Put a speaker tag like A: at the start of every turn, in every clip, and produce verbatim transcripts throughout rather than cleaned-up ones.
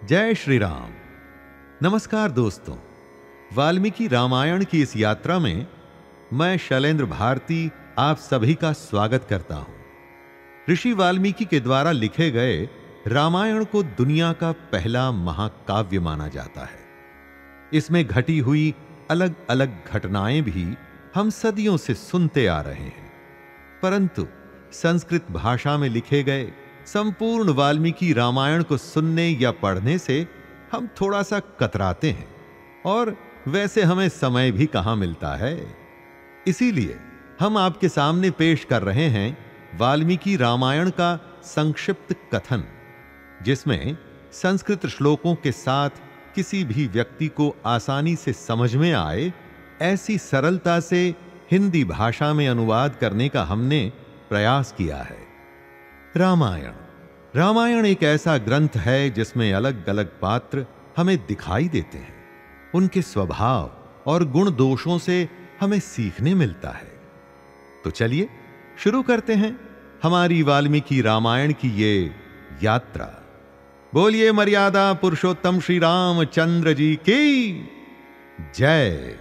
A: जय श्री राम। नमस्कार दोस्तों, वाल्मीकि रामायण की इस यात्रा में मैं शैलेंद्र भारती आप सभी का स्वागत करता हूं। ऋषि वाल्मीकि के द्वारा लिखे गए रामायण को दुनिया का पहला महाकाव्य माना जाता है। इसमें घटी हुई अलग अलग घटनाएं भी हम सदियों से सुनते आ रहे हैं, परंतु संस्कृत भाषा में लिखे गए संपूर्ण वाल्मीकि रामायण को सुनने या पढ़ने से हम थोड़ा सा कतराते हैं, और वैसे हमें समय भी कहां मिलता है। इसीलिए हम आपके सामने पेश कर रहे हैं वाल्मीकि रामायण का संक्षिप्त कथन, जिसमें संस्कृत श्लोकों के साथ किसी भी व्यक्ति को आसानी से समझ में आए ऐसी सरलता से हिंदी भाषा में अनुवाद करने का हमने प्रयास किया है। रामायण रामायण एक ऐसा ग्रंथ है जिसमें अलग अलग पात्र हमें दिखाई देते हैं। उनके स्वभाव और गुण दोषों से हमें सीखने मिलता है। तो चलिए शुरू करते हैं हमारी वाल्मीकि रामायण की ये यात्रा। बोलिए मर्यादा पुरुषोत्तम श्री रामचंद्र जी की जय।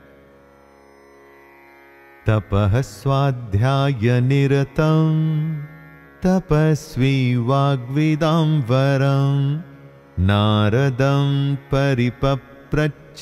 B: तपः स्वाध्याय निरतम् तपस्वी वाग्विदां वरं नारदं परिपप्रच्छ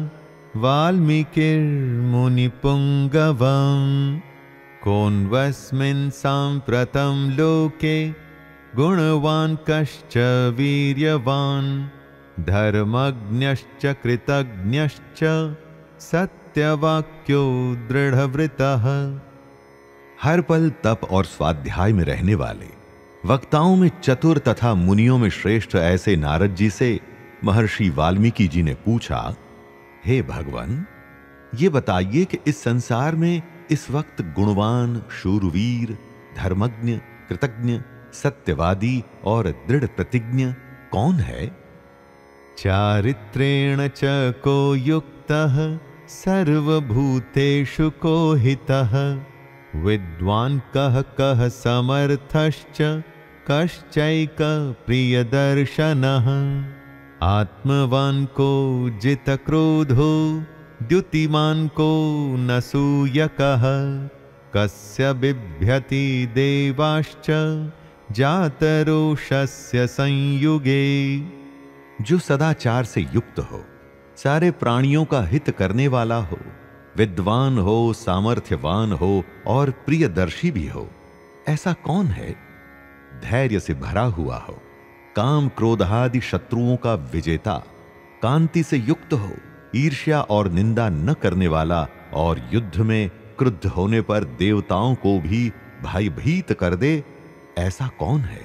B: वाल्मीकिर्मुनिपुङ्गवं कोन्वस्मिन् साम्प्रतं लोके गुणवान् कश्च वीर्यवान् धर्मज्ञश्च कृतज्ञश्च सत्यवाक्यो दृढ़व्रतः।
A: हर पल तप और स्वाध्याय में रहने वाले वक्ताओं में चतुर तथा मुनियों में श्रेष्ठ ऐसे नारद जी से महर्षि वाल्मीकि जी ने पूछा, हे भगवान, ये बताइए कि इस संसार में इस वक्त गुणवान, शूरवीर, धर्मज्ञ, कृतज्ञ, सत्यवादी और दृढ़ प्रतिज्ञ कौन है?
B: चारित्रेण च को युक्तः सर्वभूतेषु को हितः विद्वान् कः कः समर्थश्च कश्चैक प्रियदर्शनः आत्मवान् को जितक्रोधो द्युतिमान् को न सूयकः कस्य बिभ्यति देवाश्च जातरोषस्य संयुगे।
A: जो सदाचार से युक्त हो, सारे प्राणियों का हित करने वाला हो, विद्वान हो, सामर्थ्यवान हो और प्रियदर्शी भी हो, ऐसा कौन है? धैर्य से भरा हुआ हो, काम क्रोधादि शत्रुओं का विजेता, कांति से युक्त हो, ईर्ष्या और निंदा न करने वाला और युद्ध में क्रुद्ध होने पर देवताओं को भी भयभीत कर दे, ऐसा कौन है?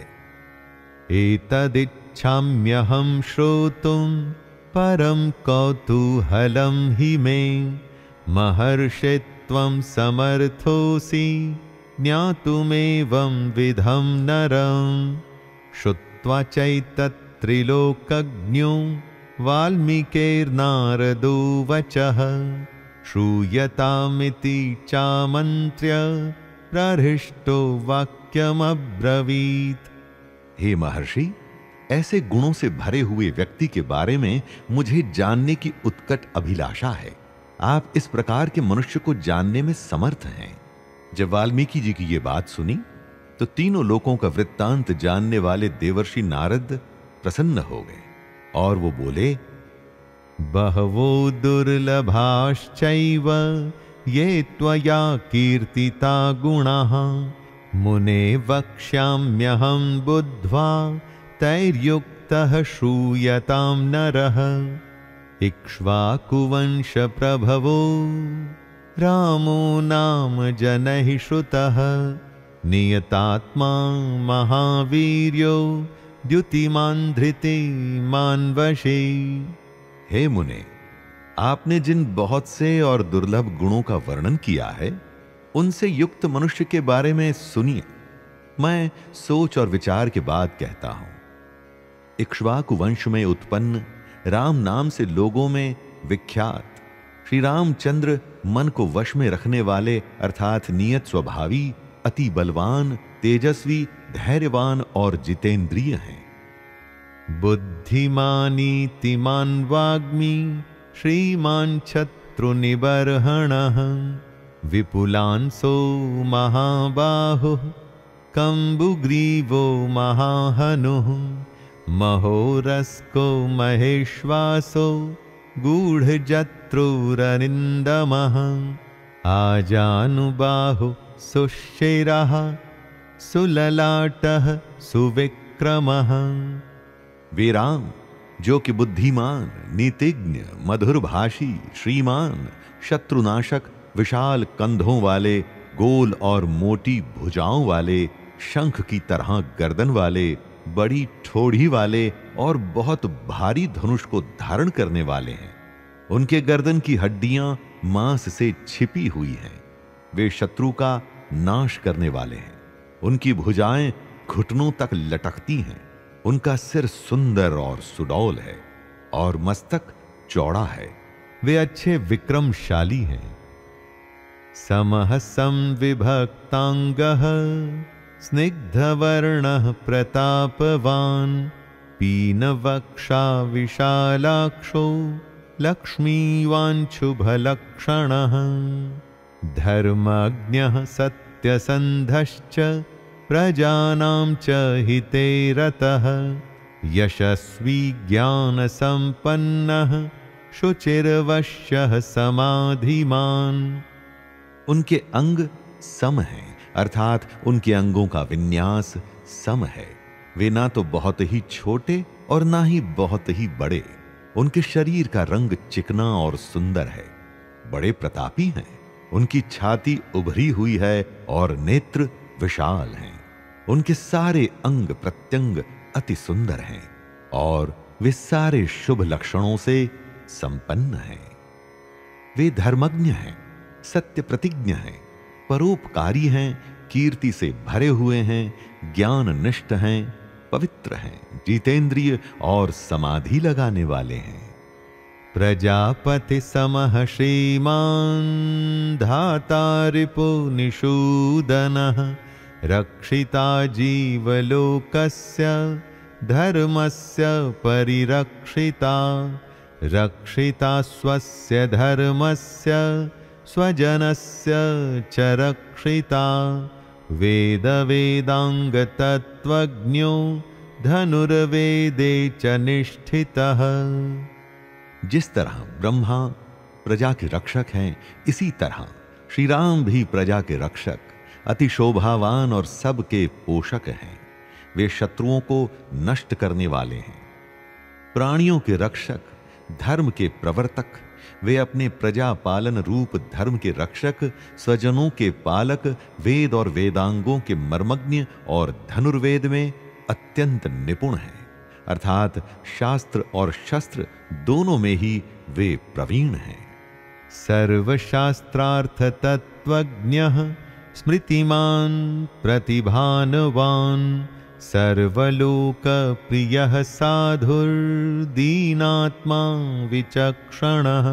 B: एतदिच्छाम्यहं श्रोतुं परं कौतूहलं हि मे महर्षि त्वं समर्थोऽसि ज्ञातुमेवं विधं नरं श्रुत्वा चैतत्त्रिलोकज्ञो वाल्मीकिर्नारदो वचः श्रूयतामिति चामन्त्र्य प्रहृष्टो वाक्यमब्रवीत्।
A: हे महर्षि, ऐसे गुणों से भरे हुए व्यक्ति के बारे में मुझे जानने की उत्कट अभिलाषा है। आप इस प्रकार के मनुष्य को जानने में समर्थ हैं। जब वाल्मीकि जी की ये बात सुनी तो तीनों लोकों का वृत्तांत जानने वाले देवर्षि नारद प्रसन्न हो गए और वो बोले,
B: बहवो दुर्लभाश्चैव ये त्वया कीर्तिता गुणाः मुने वक्ष्याम्यहं बुद्ध्वा तैर्युक्तः श्रूयतां नरः इक्ष्वाकुवंश प्रभवो रामो नाम जनैः श्रुतः नियतात्मा महावीर्यो द्युतिमान् धृतिमान् वशे।
A: हे मुने, आपने जिन बहुत से और दुर्लभ गुणों का वर्णन किया है, उनसे युक्त मनुष्य के बारे में सुनिए। मैं सोच और विचार के बाद कहता हूं। इक्ष्वाकु वंश में उत्पन्न राम नाम से लोगों में विख्यात श्री रामचंद्र मन को वश में रखने वाले अर्थात नियत स्वभावी, अति बलवान, तेजस्वी, धैर्यवान और जितेंद्रिय हैं।
B: बुद्धिमानीतिमान् वाग्मी श्रीमान् शत्रुनिबर्हणः विपुलांसो महाबाहुः कम्बुग्रीवो महाहनुः महोरस्को महेश्वासो गूढजत्रुरनिन्दमः आजानुबाहु सुशिरः सुललाटः सुविक्रमः।
A: वे राम जो कि बुद्धिमान, नीतिज्ञ, मधुरभाषी, श्रीमान, शत्रुनाशक, विशाल कंधों वाले, गोल और मोटी भुजाओं वाले, शंख की तरह गर्दन वाले, बड़ी ठोड़ी वाले और बहुत भारी धनुष को धारण करने वाले हैं। उनके गर्दन की हड्डियां मांस से छिपी हुई हैं। वे शत्रु का नाश करने वाले हैं। उनकी भुजाएं घुटनों तक लटकती हैं। उनका सिर सुंदर और सुडौल है और मस्तक चौड़ा है।
B: वे अच्छे विक्रमशाली हैं। समः संविभक्तांगः स्निग्धवर्णः प्रतापवान् पीनवक्षा विशालाक्षो लक्ष्मीवाञ्छुभलक्षणः धर्मज्ञः सत्यसन्धश्च प्रजानां च हिते रतः यशस्वी ज्ञानसम्पन्नः शुचिर्वश्यः समाधिमान्।
A: उनके अंग सम हैं, अर्थात उनके अंगों का विन्यास सम है। वे ना तो बहुत ही छोटे और ना ही बहुत ही बड़े। उनके शरीर का रंग चिकना और सुंदर है। बड़े प्रतापी हैं। उनकी छाती उभरी हुई है और नेत्र विशाल हैं। उनके सारे अंग प्रत्यंग अति सुंदर हैं और वे सारे शुभ लक्षणों से संपन्न हैं। वे धर्मज्ञ हैं, सत्य प्रतिज्ञ हैं, परोपकारी हैं, कीर्ति से भरे हुए हैं, ज्ञान निष्ठ हैं, पवित्र हैं, जितेंद्रिय और समाधि लगाने वाले हैं।
B: प्रजापति समः श्रीमान् धाता रिपुनिषूदनः रक्षिता जीवलोकस्य धर्मस्य परिरक्षिता रक्षिता स्वस्य धर्मस्य स्वजनस्य च रक्षिता वेदवेदांगतत्त्वज्ञो धनुर्वेदे च निष्ठितः।
A: जिस तरह ब्रह्मा प्रजा के रक्षक हैं, इसी तरह श्री राम भी प्रजा के रक्षक, अति शोभावान और सबके पोषक हैं। वे शत्रुओं को नष्ट करने वाले हैं, प्राणियों के रक्षक, धर्म के प्रवर्तक। वे अपने प्रजा पालन रूप धर्म के रक्षक, स्वजनों के पालक, वेद और वेदांगों के मर्मज्ञ और धनुर्वेद में अत्यंत निपुण हैं, अर्थात शास्त्र और शस्त्र दोनों में ही वे प्रवीण हैं।
B: सर्वशास्त्रार्थ तत्त्वज्ञः स्मृतिमान् प्रतिभानवान् सर्वलोकप्रियः साधुर्दीनात्मा विचक्षणः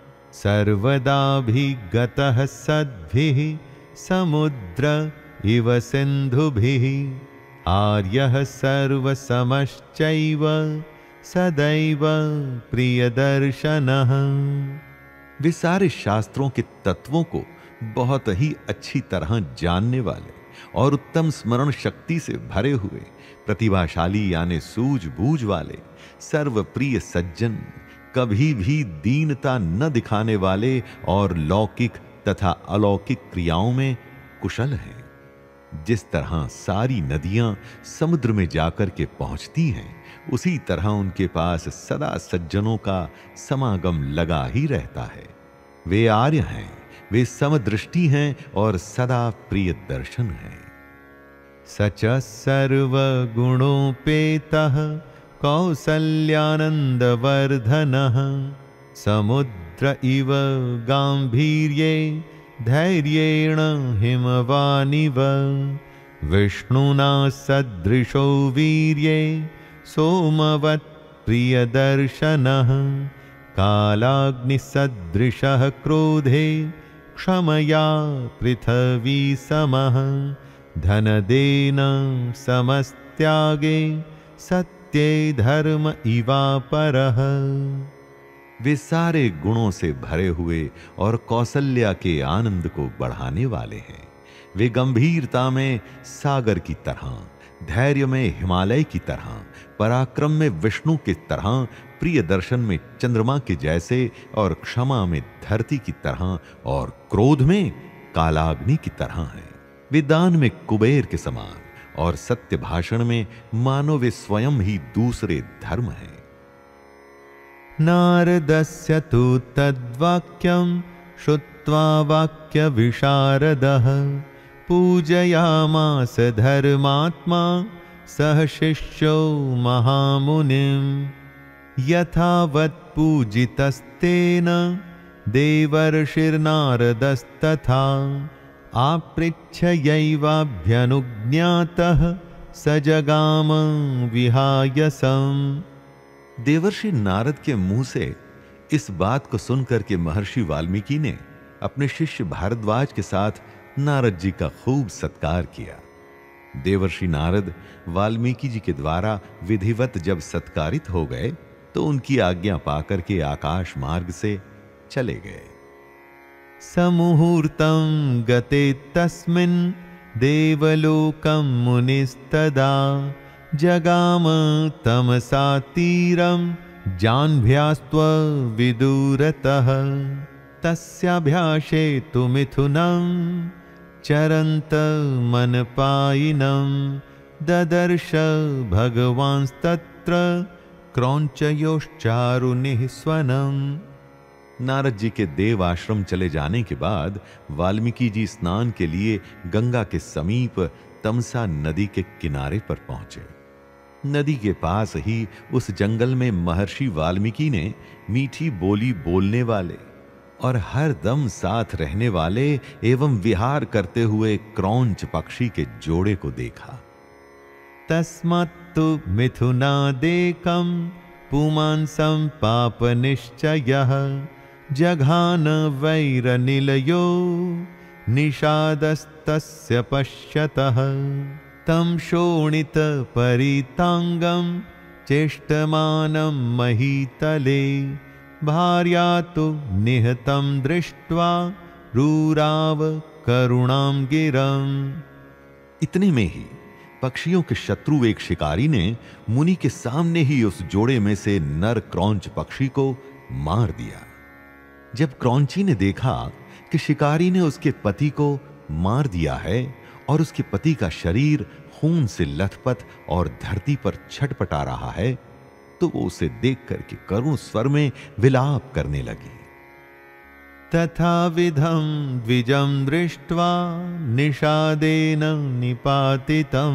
B: सर्वदाभिगतः सद्भिः समुद्र इव सिन्धुभिः आर्यः सर्वसमश्चैव सदैव प्रियदर्शनः।
A: वे सारे शास्त्रों के तत्वों को बहुत ही अच्छी तरह जानने वाले और उत्तम स्मरण शक्ति से भरे हुए, प्रतिभाशाली यानी सूझबूझ वाले, सर्वप्रिय सज्जन, कभी भी दीनता न दिखाने वाले और लौकिक तथा अलौकिक क्रियाओं में कुशल हैं। जिस तरह सारी नदियां समुद्र में जाकर के पहुंचती हैं, उसी तरह उनके पास सदा सज्जनों का समागम लगा ही रहता है। वे आर्य हैं, वे समदृष्टि हैं और सदा प्रिय दर्शन हैं।
B: सच सर्वगुणोपेतः कौसल्यानंदवर्धनः समुद्र इव गांभीर्ये धैर्येण हिमवानिव विष्णुना सदृशो वीर्ये सोमवत् प्रियदर्शनः कालाग्निसदृशः क्रोधे क्षमया पृथ्वी समः धनदेन समस्त्यागे सत्य सत्ये धर्म इवापरः।
A: वे सारे गुणों से भरे हुए और कौशल्या के आनंद को बढ़ाने वाले हैं। वे गंभीरता में सागर की तरह, धैर्य में हिमालय की तरह, पराक्रम में विष्णु की तरह, प्रिय दर्शन में चंद्रमा के जैसे और क्षमा में धरती की तरह और क्रोध में कालाग्नि की तरह हैं। वे दान में कुबेर के समान और सत्य भाषण में मानो वे स्वयं ही दूसरे धर्म हैं।
B: नारदस्य तु तद्वाक्यं श्रुत्वा वाक्य विशारदः पूजयामास धर्मात्मा सह शिष्यो महामुनिं। यथावत् पूजितस्तेन देवर्षिर्नारदस्तथा आपृच्छयैवाभ्यनुज्ञातः स जगाम विहायसम्।
A: देवर्षि नारद के मुंह से इस बात को सुनकर के महर्षि वाल्मीकि ने अपने शिष्य भारद्वाज के साथ नारद जी का खूब सत्कार किया। देवर्षि नारद वाल्मीकि जी के द्वारा विधिवत जब सत्कारित हो गए तो उनकी आज्ञा पाकर के आकाश मार्ग से चले गए।
B: समुहूर्तं गते तस्मिन् देवलोकं मुनिस्तदा जगाम तमसा तीरं जाह्नव्यास्त्वविदूरतः। तस्याभ्यासे तु मिथुनं चरन्तमनपायिनं ददर्श भगवांस्तत्र क्रौञ्चयोश्चारुनिः स्वनम्।
A: नारद जी के देव आश्रम चले जाने के बाद वाल्मीकि जी स्नान के लिए गंगा के समीप तमसा नदी के किनारे पर पहुंचे। नदी के पास ही उस जंगल में महर्षि वाल्मीकि ने मीठी बोली बोलने वाले और हर दम साथ रहने वाले एवं विहार करते हुए क्रौंच पक्षी के जोड़े को देखा।
B: तस्मात्तु मिथुनादेकं पुमांसं पापनिश्चयः जघान वैरनिलयो निषादस्तस्य पश्यतः। तं शोणितपरितांगं चेष्टमानं महीतले भार्या तु निहतं दृष्ट्वा रूराव करुणां गिरम्।
A: इतने में ही पक्षियों के शत्रु एक शिकारी ने मुनि के सामने ही उस जोड़े में से नर क्रौंच पक्षी को मार दिया। जब क्रौंची ने देखा कि शिकारी ने उसके पति को मार दिया है और उसके पति का शरीर खून से लथपथ और धरती पर छटपटा रहा है, तो वो उसे देख करके करुण स्वर में विलाप करने लगी।
B: तथाविधं द्विजं दृष्ट्वा निषादेन निपातितं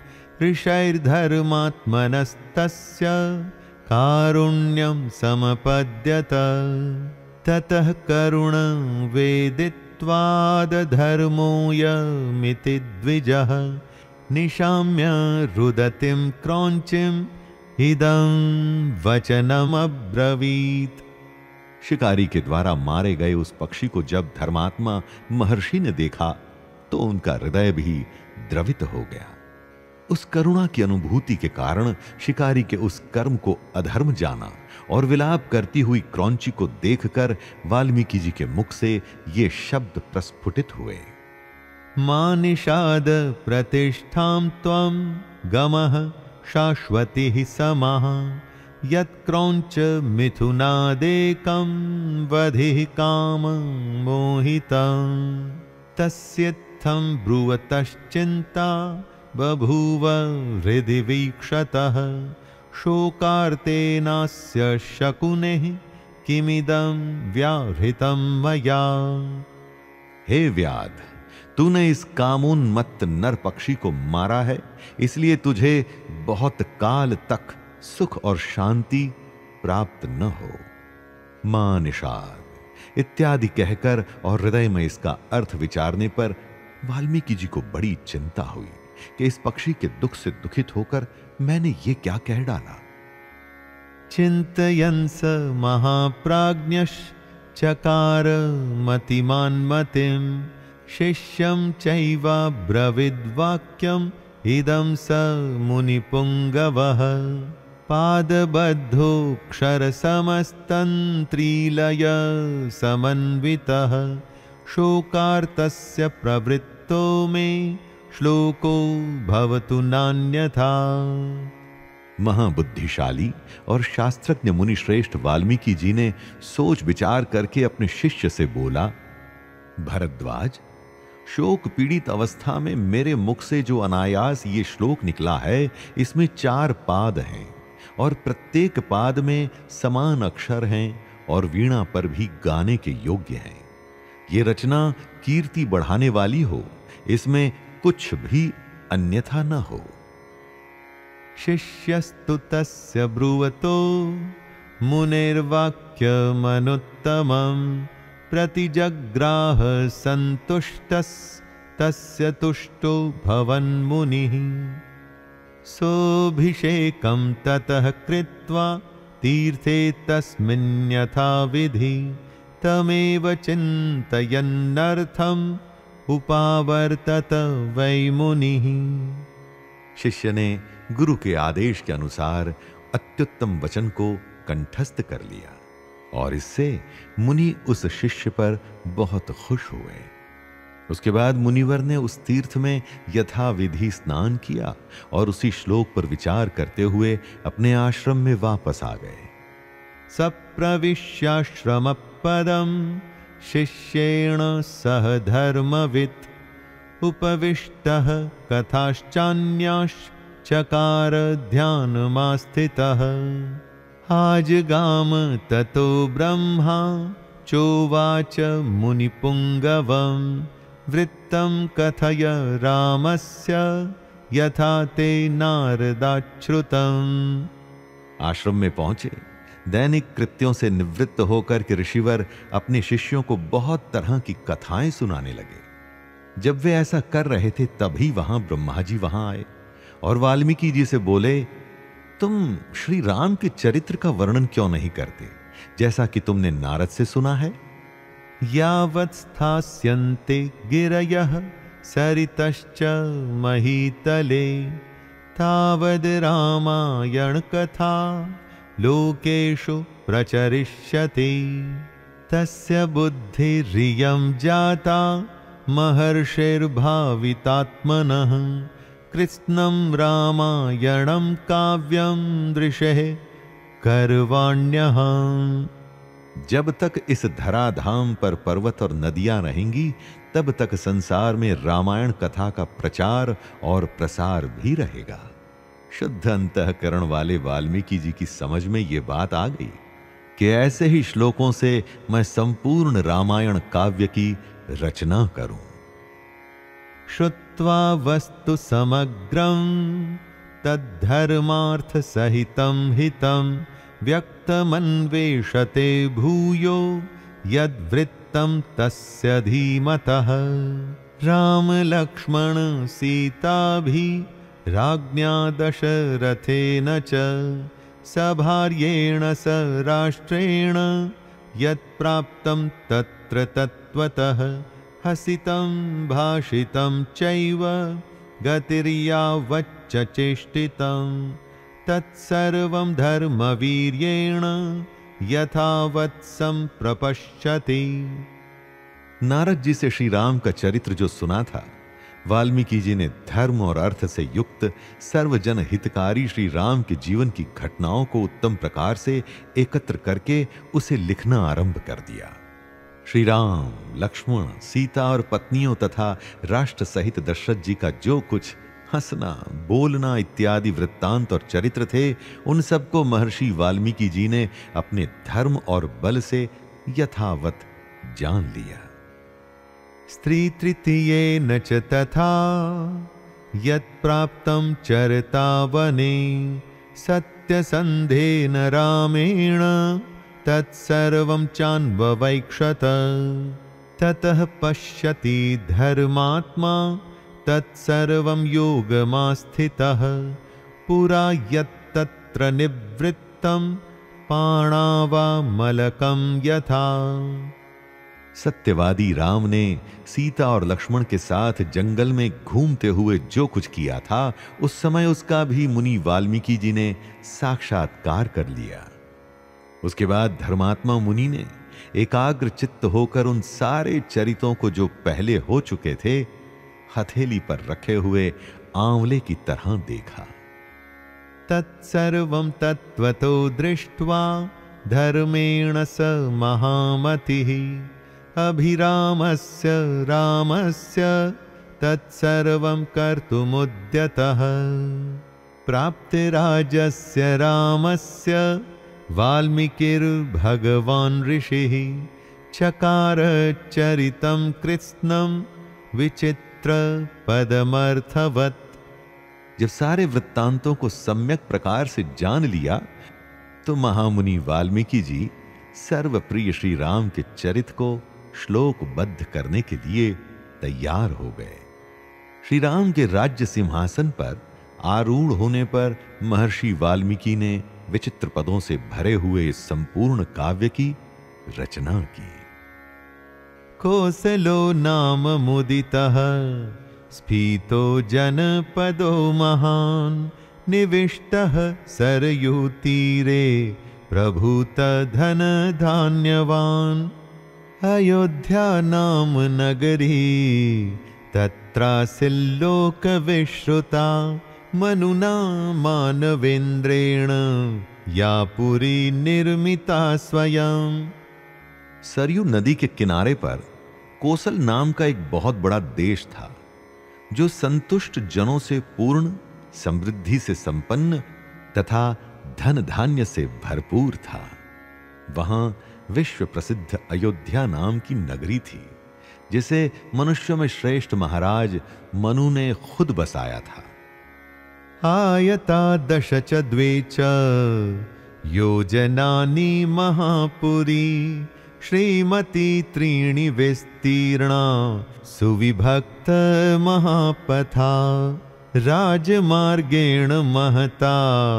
B: ऋषैर्धर्मात्मनस्तस्य कारुण्यं समपद्यत। ततः करुणं वेदित्वादधर्मोऽयमिति द्विजः निशाम्य रुदतिं क्रौञ्चिम् इदं वचनमब्रवीत्।
A: शिकारी के द्वारा मारे गए उस पक्षी को जब धर्मात्मा महर्षि ने देखा तो उनका हृदय भी द्रवित हो गया। उस करुणा की अनुभूति के कारण शिकारी के उस कर्म को अधर्म जाना और विलाप करती हुई क्रौंची को देखकर वाल्मीकि जी के मुख से ये शब्द प्रस्फुटित हुए।
B: मा निषाद प्रतिष्ठां त्वं गमः शाश्वतिः समः यत्क्रौञ्च मिथुनादेकं वधिः कामं मोहितं। तस्यत्थं ब्रुवतश्चिन्ता बभूव हृदि वीक्षतः शोकार्तेनास्य शकुनिः किमिदं व्याहृतं मया।
A: हे व्याध, तूने इस कामोन्मत्त नर पक्षी को मारा है, इसलिए तुझे बहुत काल तक सुख और शांति प्राप्त न हो। मां निषाद इत्यादि कहकर और हृदय में इसका अर्थ विचारने पर वाल्मीकि जी को बड़ी चिंता हुई कि इस पक्षी के दुख से दुखित होकर मैंने ये क्या कह डाला।
B: चिंतयन् स महाप्राज्ञश्चकार मतिमान् मतिं शिष्यं चैवाब्रवीद्वाक्यम् इदं स मुनिपुंगवः। पादबद्धोऽक्षरसमस्तन्त्रीलय समन्वितः शोकार्तस्य प्रवृत्तो मे श्लोको भवतु नान्यथा।
A: महाबुद्धिशाली और शास्त्रज्ञ मुनि श्रेष्ठ वाल्मीकि जी ने सोच विचार करके अपने शिष्य से बोला, भरद्वाज, शोक पीड़ित अवस्था में मेरे मुख से जो अनायास ये श्लोक निकला है, इसमें चार पाद हैं और प्रत्येक पाद में समान अक्षर हैं और वीणा पर भी गाने के योग्य हैं। ये रचना कीर्ति बढ़ाने वाली हो, इसमें कुछ भी अन्यथा न हो।
B: शिष्यस्तु तस्य ब्रुवतो मुनिर्वाक्यमनुत्तमं प्रतिजग्राह सन्तुष्टस्तस्य तुष्टो भवन्मुनिः। सोऽभिषेकं ततः कृत्वा तीर्थे तस्मिन् यथाविधि तमेव चिन्तयन्नर्थम् उपावर्तत वै मुनिः।
A: शिष्य ने गुरु के आदेश के अनुसार अत्युत्तम वचन को कंठस्थ कर लिया और इससे मुनि उस शिष्य पर बहुत खुश हुए। उसके बाद मुनिवर ने उस तीर्थ में यथाविधि स्नान किया और उसी श्लोक पर विचार करते हुए अपने आश्रम में वापस आ गए।
B: सप्रविश्याश्रम पदम शिष्येण सह धर्मवित् उपविष्टः कथाश्चान्याश्चकार ध्यानमास्थितः। आजगाम ततो ब्रह्मा चोवाच मुनिपुंगवं वृत्तं कथय रामस्य यथा ते नारदाच्छ्रुतम्।
A: आश्रम में पहुंचे दैनिक कृत्यों से निवृत्त होकर के ऋषिवर अपने शिष्यों को बहुत तरह की कथाएं सुनाने लगे। जब वे ऐसा कर रहे थे तभी वहां ब्रह्मा जी वहां आए और वाल्मीकि जी से बोले, तुम श्री राम के चरित्र का वर्णन क्यों नहीं करते जैसा कि तुमने नारद से सुना है?
B: यावत् स्थास्यन्ते गिरयः सरितश्च महीतले तावद् रामायण कथा लोकेषु प्रचरिष्यति। तस्य बुद्धिरियं जाता महर्षिर्भावितात्मनः कृत्स्नं रामायणं काव्यं दृशेः करवाण्यः।
A: जब तक इस धराधाम पर पर्वत और नदियां रहेंगी तब तक संसार में रामायण कथा का प्रचार और प्रसार भी रहेगा। शुद्ध अंतःकरण वाले वाल्मीकि जी की समझ में ये बात आ गई कि ऐसे ही श्लोकों से मैं संपूर्ण रामायण काव्य की रचना करूं।
B: श्रुत्वा वस्तु समग्रं तद्धर्मार्थ सहितं हितं व्यक्तमन्वेषते भूयो यद्वृत्तं तस्य धीमतः। राम लक्ष्मण सीताभि राज्ञा दशरथेन च सभार्येण स राष्ट्रेण यत्प्राप्तं तत्र तत्त्वतः हसितं भाषितं चैव गतिर्यावच्च चेष्टितं तत्सर्वं धर्मवीर्येण यथावत् संप्रपश्यति।
A: नारद जी से श्री राम का चरित्र जो सुना था, वाल्मीकि जी ने धर्म और अर्थ से युक्त सर्वजन हितकारी श्री राम के जीवन की घटनाओं को उत्तम प्रकार से एकत्र करके उसे लिखना आरंभ कर दिया। श्री राम, लक्ष्मण, सीता और पत्नियों तथा राष्ट्र सहित दशरथ जी का जो कुछ हंसना, बोलना इत्यादि वृत्तांत और चरित्र थे, उन सबको महर्षि वाल्मीकि जी ने अपने धर्म और बल से यथावत जान लिया।
B: स्त्री तृतीयेन च तथा यत्प्राप्तं चरता वने सत्यसन्धेन रामेण तत्सर्वं चान्ववैक्षत। ततः पश्यति धर्मात्मा तत्सर्वं योगमास्थितः पुरा यत्तत्र निवृत्तं पाणावामलकं यथा।
A: सत्यवादी राम ने सीता और लक्ष्मण के साथ जंगल में घूमते हुए जो कुछ किया था, उस समय उसका भी मुनि वाल्मीकि जी ने साक्षात्कार कर लिया। उसके बाद धर्मात्मा मुनि ने एकाग्र चित्त होकर उन सारे चरितों को जो पहले हो चुके थे, हथेली पर रखे हुए आंवले की तरह देखा।
B: तत्सर्वं तत्त्वतो दृष्ट्वा धर्मेण स महामतिः अभिरामस्य रामस्य तत्सर्वं कर्तुमुद्यतः प्राप्तिराजस्य रामस्य वाल्मीकिर्भगवान् ऋषिः चकार चरितं कृत्स्नं विचित्र पदमर्थवत्।
A: जब सारे वृत्तांतों को सम्यक प्रकार से जान लिया तो महामुनि वाल्मीकि जी सर्वप्रिय श्री राम के चरित को श्लोकबद्ध करने के लिए तैयार हो गए। श्री राम के राज्य सिंहासन पर आरूढ़ होने पर महर्षि वाल्मीकि ने विचित्र पदों से भरे हुए इस संपूर्ण काव्य की रचना की।
B: कोसलो नाम मुदितः स्फीतो जनपदो महान् निविष्टः सरयूतीरे प्रभूत धन धान्यवान् अयोध्या नाम नगरी तत्रासिल्लोक विश्रुता मनुना मानवेन्द्रेण या पुरी निर्मिता स्वयं।
A: सरयू नदी के किनारे पर कोसल नाम का एक बहुत बड़ा देश था, जो संतुष्ट जनों से पूर्ण, समृद्धि से संपन्न तथा धन धान्य से भरपूर था। वहां विश्व प्रसिद्ध अयोध्या नाम की नगरी थी, जिसे मनुष्यों में श्रेष्ठ महाराज मनु ने खुद बसाया था।
B: आयता दश च द्वे च योजनानि महापुरी श्रीमती त्रीणि विस्तीर्णा सुविभक्त महापथा राजमार्गेण महता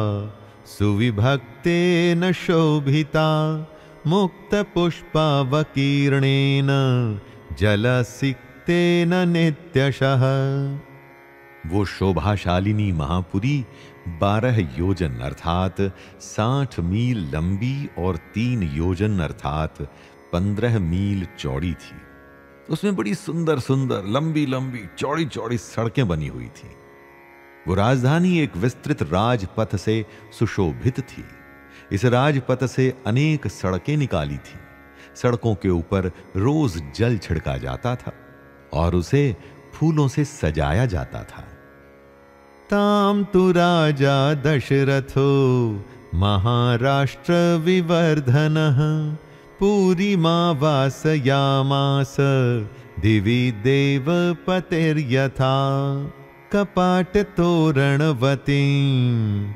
B: सुविभक्तेन शोभिता मुक्त पुष्पावकीर्णेन जलसिक्तेन नित्यशः।
A: वो शोभाशालिनी महापुरी बारह योजन अर्थात साठ मील लंबी और तीन योजन अर्थात पंद्रह मील चौड़ी थी। उसमें बड़ी सुंदर सुंदर लंबी लंबी चौड़ी चौड़ी सड़कें बनी हुई थी। वो राजधानी एक विस्तृत राजपथ से सुशोभित थी। इस राजपथ से अनेक सड़कें निकाली थी। सड़कों के ऊपर रोज जल छिड़का जाता था और उसे फूलों से सजाया जाता था।
B: ताम तु राजा दशरथो महाराष्ट्र विवर्धनः पूरी मां वासयामास दिवि देव पतिर्यथा कपाट तोरणवतीं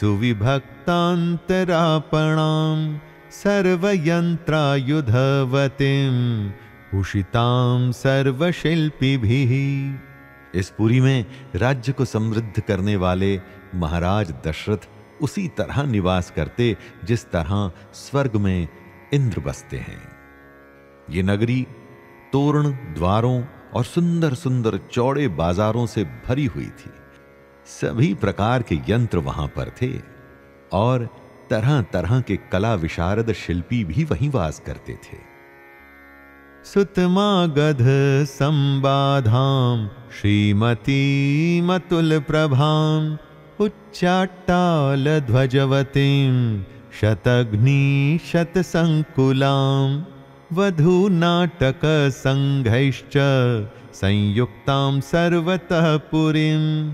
B: सुविभक्तांतरापणां सर्वयंत्रायुधवतीं उषितां सर्वशिल्पीभिः।
A: इस पुरी में राज्य को समृद्ध करने वाले महाराज दशरथ उसी तरह निवास करते जिस तरह स्वर्ग में इंद्र बसते हैं। ये नगरी तोरण, द्वारों और सुंदर सुंदर चौड़े बाजारों से भरी हुई थी। सभी प्रकार के यंत्र वहां पर थे और तरह तरह के कला विशारद शिल्पी भी वहीं वास करते थे।
B: सुतमागध संबाधाम श्रीमती मतुल प्रभाम उच्चाट्टाल ध्वजवतीं शतघ्नि शतसंकुलां वधू नाटक संघैश्च संयुक्तां सर्वतः पुरीं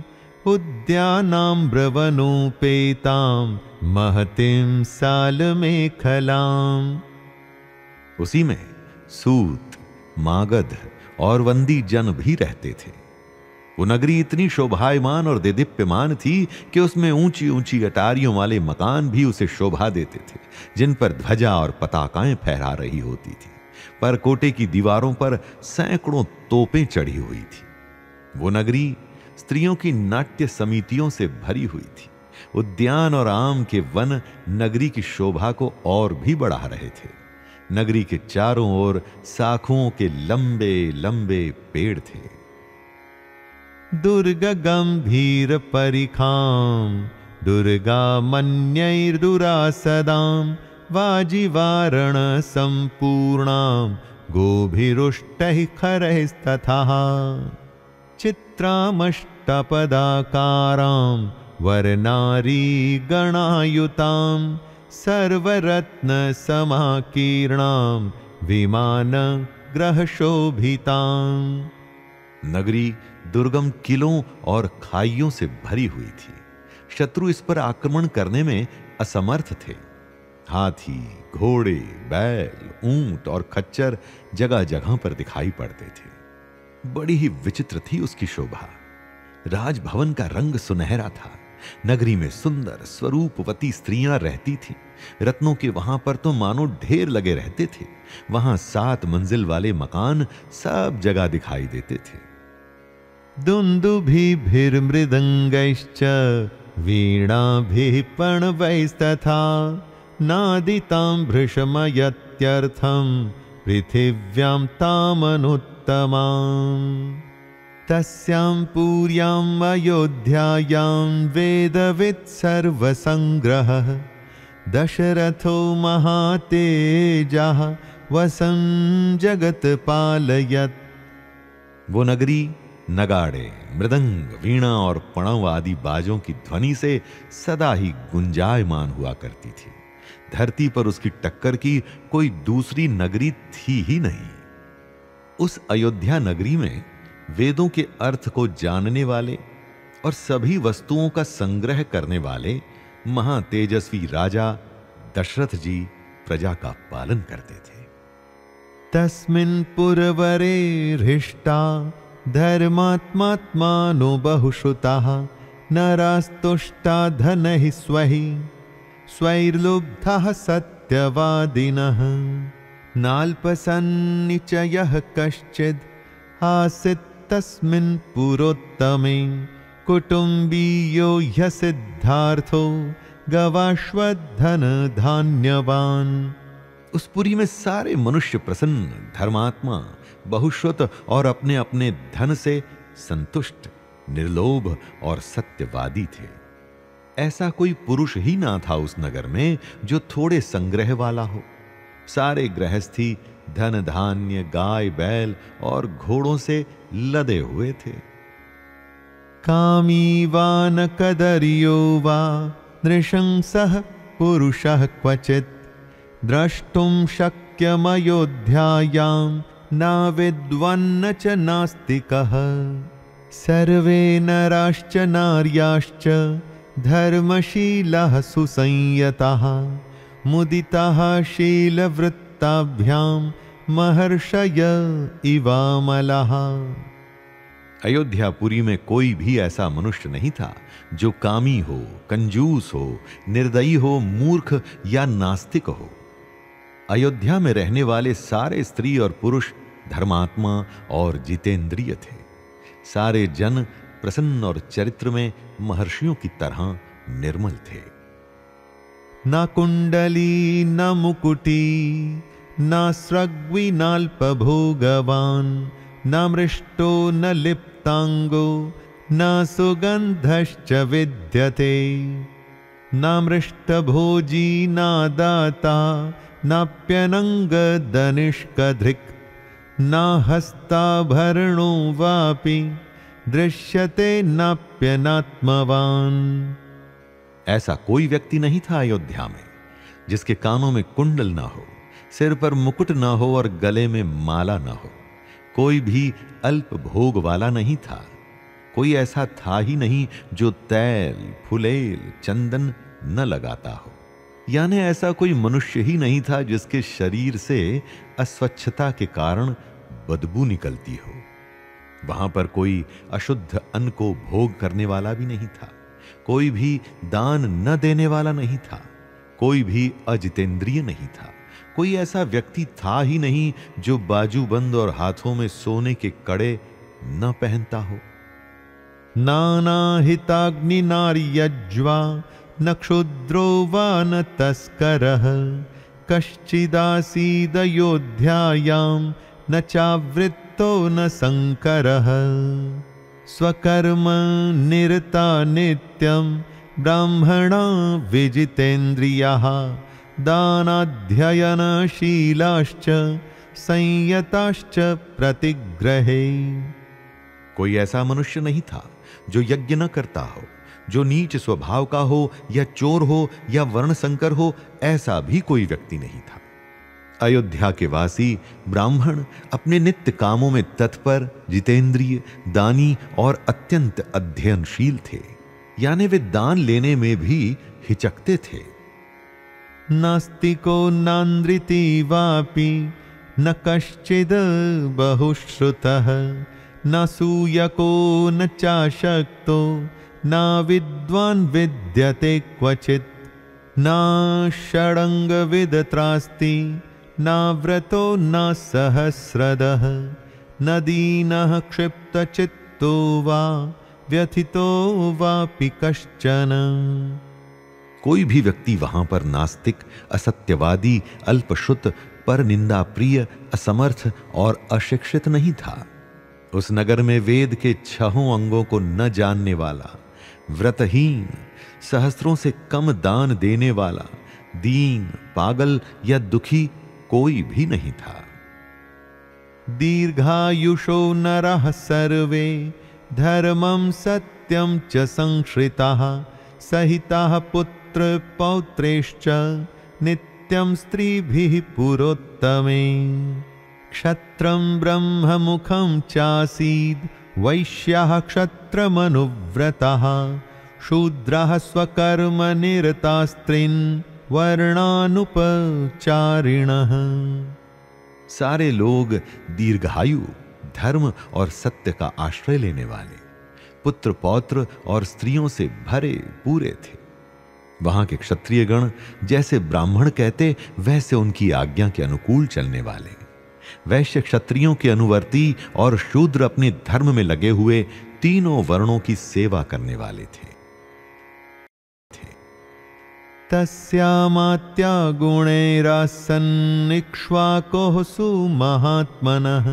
B: उद्यानाम्रवनोपेतां महतीं सालमेखलां।
A: उसी में सूत, मागध और वंदी जन भी रहते थे। वो नगरी इतनी शोभायमान और देदीप्यमान थी कि उसमें ऊंची ऊंची अटारियों वाले मकान भी उसे शोभा देते थे, जिन पर ध्वजा और पताकाएं फहरा रही होती थी। पर कोटे की दीवारों पर सैकड़ों तोपें चढ़ी हुई थी। वो नगरी स्त्रियों की नाट्य समितियों से भरी हुई थी। उद्यान और आम के वन नगरी की शोभा को और भी बढ़ा रहे थे। नगरी के चारों ओर शाखों के लंबे लंबे पेड़ थे।
B: दुर्ग गंभीर परिखाम दुर्गा मन्यैर्दुरासदाम वाजिवारण संपूर्णाम गोभिरुष्टैः खरैस्तथा चित्रामष्टपदाकारां वरनारी गणायुतां सर्वरत्न समाकीर्णां विमान ग्रह शोभितां।
A: नगरी दुर्गम किलों और खाइयों से भरी हुई थी। शत्रु इस पर आक्रमण करने में असमर्थ थे। हाथी, घोड़े, बैल, ऊंट और खच्चर जगह जगह पर दिखाई पड़ते थे। बड़ी ही विचित्र थी उसकी शोभा। राजभवन का रंग सुनहरा था। नगरी में सुंदर स्वरूपवती स्त्रियां रहती थीं। रत्नों के वहां पर तो मानो ढेर लगे रहते थे। वहां सात मंजिल वाले मकान सब जगह दिखाई देते थे।
B: दुन्दुभिर्मृदंगैश्च वीणाभिः पणवैस्तथा नादितां भृशमयत्यर्थं पृथिव्यां तामनुत्तमाम्। तस्यां पुर्याम् अयोध्यायां वेदवित् सर्वसंग्रहः दशरथो महातेजः वसन् जगत् पालयत्।
A: वो नगरी नगाड़े, मृदंग, वीणा और पणव आदि बाजों की ध्वनि से सदा ही गुंजायमान हुआ करती थी। धरती पर उसकी टक्कर की कोई दूसरी नगरी थी ही नहीं। उस अयोध्या नगरी में वेदों के अर्थ को जानने वाले और सभी वस्तुओं का संग्रह करने वाले महातेजस्वी राजा दशरथ जी प्रजा का पालन करते थे।
B: तस्मिन् पुरवरे हृष्टा धर्मात्मात्मानो बहुश्रुताः नरास्तुष्टा धनैः स्वैः स्वैर्लुब्धः सत्यवादिनः नाल्पसन्निचयः कश्चिद् आसीत् तस्मिन् पुरोत्तमे कुटुम्बीयो ह्यसिद्धार्थो गवाश्वधन धान्यवान।
A: उस पुरी में सारे मनुष्य प्रसन्न, धर्मात्मा, बहुश्रुत और अपने अपने धन से संतुष्ट, निर्लोभ और सत्यवादी थे। ऐसा कोई पुरुष ही ना था उस नगर में जो थोड़े संग्रह वाला हो। सारे गृहस्थी धन धान्य, गाय बैल और घोड़ों से लदे हुए थे।
B: कामी वा न कदर्यो वा नृशंसः पुरुषः क्वचित् द्रष्टुं शक्यमयोध्यायां न विद्वान्न च नास्तिकः सर्वे नराश्च नार्याश्च धर्मशीलाः सुसंयताः मुदिताः शीलवृत्ताभ्यां महर्षय इवामलाः।
A: अयोध्यापुरी में कोई भी ऐसा मनुष्य नहीं था जो कामी हो, कंजूस हो, निर्दयी हो, मूर्ख या नास्तिक हो। अयोध्या में रहने वाले सारे स्त्री और पुरुष धर्मात्मा और जितेंद्रिय थे। सारे जन प्रसन्न और चरित्र में महर्षियों की तरह निर्मल थे।
B: न कुंडली न मुकुटी न स्रग्वी नाल्पभोगवान न मृष्टो न लिप्तांगो न सुगंधश्च विद्यते न मृष्टभोजी न दाता नाप्यनंगदनिष्कधृक् न हस्ताभरणो वापि दृश्यते नाप्यनात्मवान।
A: ऐसा कोई व्यक्ति नहीं था अयोध्या में जिसके कानों में कुंडल ना हो, सिर पर मुकुट ना हो और गले में माला ना हो। कोई भी अल्प भोग वाला नहीं था। कोई ऐसा था ही नहीं जो तैल, फुलेल, चंदन न लगाता हो। यानी ऐसा कोई मनुष्य ही नहीं था जिसके शरीर से अस्वच्छता के कारण बदबू निकलती हो। वहां पर कोई अशुद्ध अन्न को भोग करने वाला भी नहीं था। कोई भी दान न देने वाला नहीं था। कोई भी अजितेंद्रिय नहीं था। कोई ऐसा व्यक्ति था ही नहीं जो बाजूबंद और हाथों में सोने के कड़े न पहनता हो।
B: नानाहिताग्निनार्यज्वा न क्षुद्रो वा न तस्करः कश्चिदासीदयोध्यायां न चावृत्तो न संकरः स्वकर्म निरता नित्यं ब्राह्मणा विजितेन्द्रियाः दानाध्ययनशीलाश्च संयताश्च प्रतिग्रहे।
A: कोई ऐसा मनुष्य नहीं था जो यज्ञ न करता हो, जो नीच स्वभाव का हो या चोर हो या वर्ण संकर हो, ऐसा भी कोई व्यक्ति नहीं था। अयोध्या के वासी ब्राह्मण अपने नित्य कामों में तत्पर, जितेंद्रिय, दानी और अत्यंत अध्ययनशील थे, यानी वे दान लेने में भी हिचकते थे।
B: नास्तिको नान्द्रिति वापि न कश्चिद बहुश्रुतः न सूयको न चाशक्तो न विद्वान् विद्यते क्वचित् न षडङ्गविदत्रास्ति न व्रतो न सहस्रदः न दीनः क्षिप्तचित्तो वा व्यथितो वापि कश्चन।
A: कोई भी व्यक्ति वहां पर नास्तिक, असत्यवादी, अल्पश्रुत, पर निंदा प्रिय, असमर्थ और अशिक्षित नहीं था। उस नगर में वेद के छहों अंगों को न जानने वाला, व्रतहीन, सहस्त्रों से कम दान देने वाला, दीन, पागल या दुखी कोई भी नहीं था।
B: दीर्घायुषो नरः सर्वे धर्मं सत्यं च संश्रिताः सहिताः पुत्र पौत्रेश्च नित्यं स्त्रीभिः पुरोत्तमे। क्षत्रं ब्रह्ममुखं चासीद् वैश्याः क्षत्रमनुव्रताः शूद्राः स्वकर्म निरतास्त्रीन् वर्णानुपचारिणः।
A: सारे लोग दीर्घायु, धर्म और सत्य का आश्रय लेने वाले, पुत्र पौत्र और स्त्रियों से भरे पूरे थे। वहां के क्षत्रिय गण जैसे ब्राह्मण कहते वैसे उनकी आज्ञा के अनुकूल चलने वाले, वैश्य क्षत्रियों के अनुवर्ती और शूद्र अपने धर्म में लगे हुए तीनों वर्णों की सेवा करने वाले थे।
B: तस्यामात्या गुणैरासन् इक्ष्वाकोः सुमहात्मनः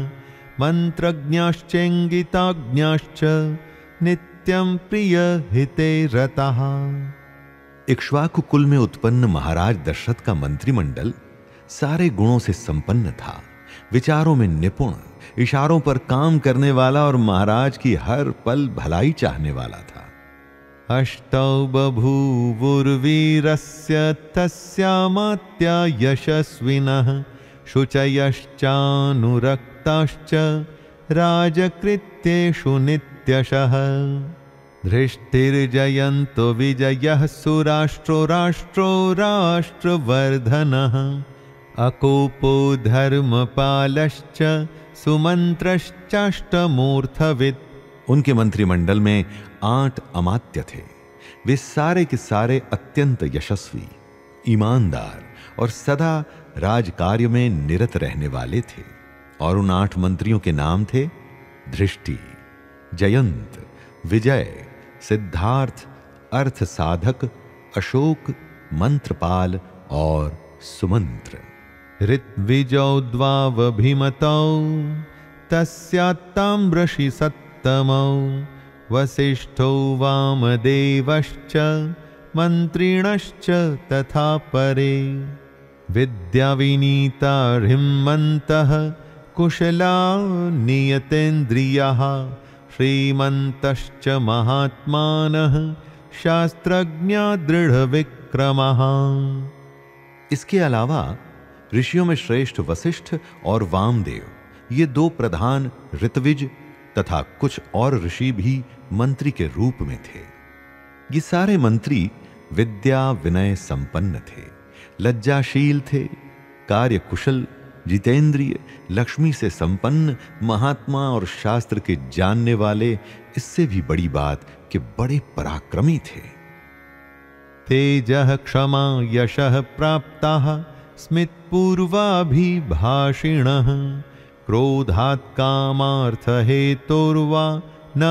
B: मंत्रज्ञाश्चेङ्गिताज्ञाश्च नित्यं प्रियहिते रताः।
A: इक्ष्वाकु कुल में उत्पन्न महाराज दशरथ का मंत्रिमंडल सारे गुणों से संपन्न था, विचारों में निपुण, इशारों पर काम करने वाला और महाराज की हर पल भलाई चाहने वाला था।
B: अष्टौ बभूवुर्वीरस्य तस्यामात्या यशस्विनः शुचयश्चानुरक्ताश्च राजकृत्येषु नित्यशः। धृष्टिर्जयन्तो विजयः सुराष्ट्रो राष्ट्रो राष्ट्रवर्धनः अकोपो धर्मपालश्च सुमंत्रश्चाष्टमूर्धवित्।
A: उनके मंत्रिमंडल में आठ अमात्य थे। वे सारे के सारे अत्यंत यशस्वी, ईमानदार और सदा राजकार्य में निरत रहने वाले थे। और उन आठ मंत्रियों के नाम थे धृष्टि, जयंत, विजय, सिद्धार्थ, अर्थ साधक, अशोक, मंत्रपाल और सुमंत्र।
B: ऋत्विजौ द्वावभिमतौ तस्यात्ताम्रषि सत्तमौ वसिष्ठौ वामदेवश्च मंत्रिणश्च तथा परे। विद्याविनीता हिमन्तः कुशला नियतेन्द्रियाः श्रीमन्तश्च महात्मानः शास्त्रज्ञा दृढ़विक्रमः।
A: इसके अलावा ऋषियों में श्रेष्ठ वशिष्ठ और वामदेव, ये दो प्रधान ऋत्विज तथा कुछ और ऋषि भी मंत्री के रूप में थे। ये सारे मंत्री विद्या विनय संपन्न थे, लज्जाशील थे, कार्यकुशल, जितेंद्रिय, लक्ष्मी से संपन्न, महात्मा और शास्त्र के जानने वाले, इससे भी बड़ी बात कि बड़े पराक्रमी थे।
B: तेजः क्षमा यशः प्राप्ताः स्मितपूर्वाभिभाषिणः क्रोधात् कामार्थ हेतोर्वा न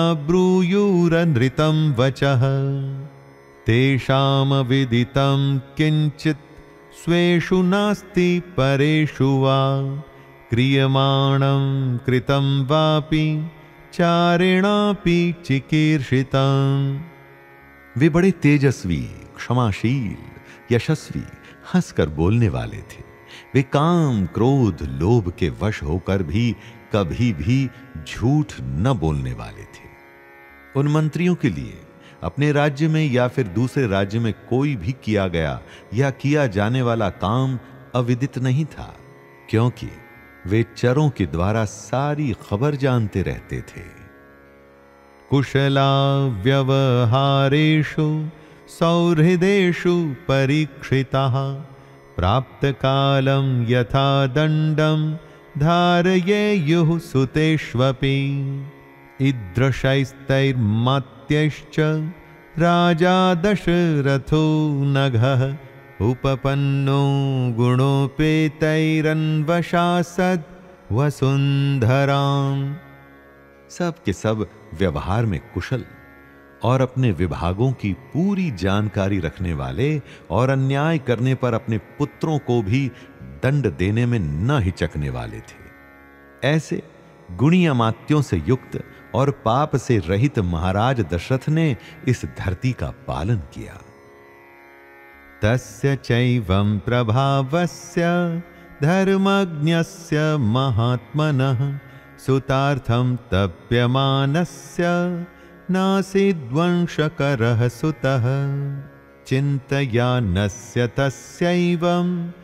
B: ब्रूयुरनृतं वचः। तेषां विदितं किंचित् स्वेषु नास्ति परेषु वा क्रियमाणं कृतं वापि चारिणापि चिकीर्षितम्।
A: वे बड़े तेजस्वी, क्षमाशील, यशस्वी, हंसकर बोलने वाले थे। वे काम, क्रोध, लोभ के वश होकर भी कभी भी झूठ न बोलने वाले थे। उन मंत्रियों के लिए अपने राज्य में या फिर दूसरे राज्य में कोई भी किया गया या किया जाने वाला काम अविदित नहीं था, क्योंकि वे चरों के द्वारा सारी खबर जानते रहते थे।
B: कुशला व्यवहारेषु सौहृदेषु परीक्षिताः प्राप्त कालं यथा दंडं धारयेयुः सुतेष्वपि। ईदृशैस्तैर्मात्यैश्च राजा दशरथो नघः उपपन्नो गुणोपेतैरन्वशासद् वसुंधराम्।
A: सब के सब व्यवहार में कुशल और अपने विभागों की पूरी जानकारी रखने वाले और अन्याय करने पर अपने पुत्रों को भी दंड देने में न हिचकने वाले थे। ऐसे गुणी अमात्यों से युक्त और पाप से रहित महाराज दशरथ ने इस धरती का पालन किया।
B: तस्य चैवं प्रभावस्य धर्मज्ञस्य महात्मनः सुतार्थं तप्यमानस्य नासीद्वंशकरः सुतः। चिन्तयानस्य तस्यैवं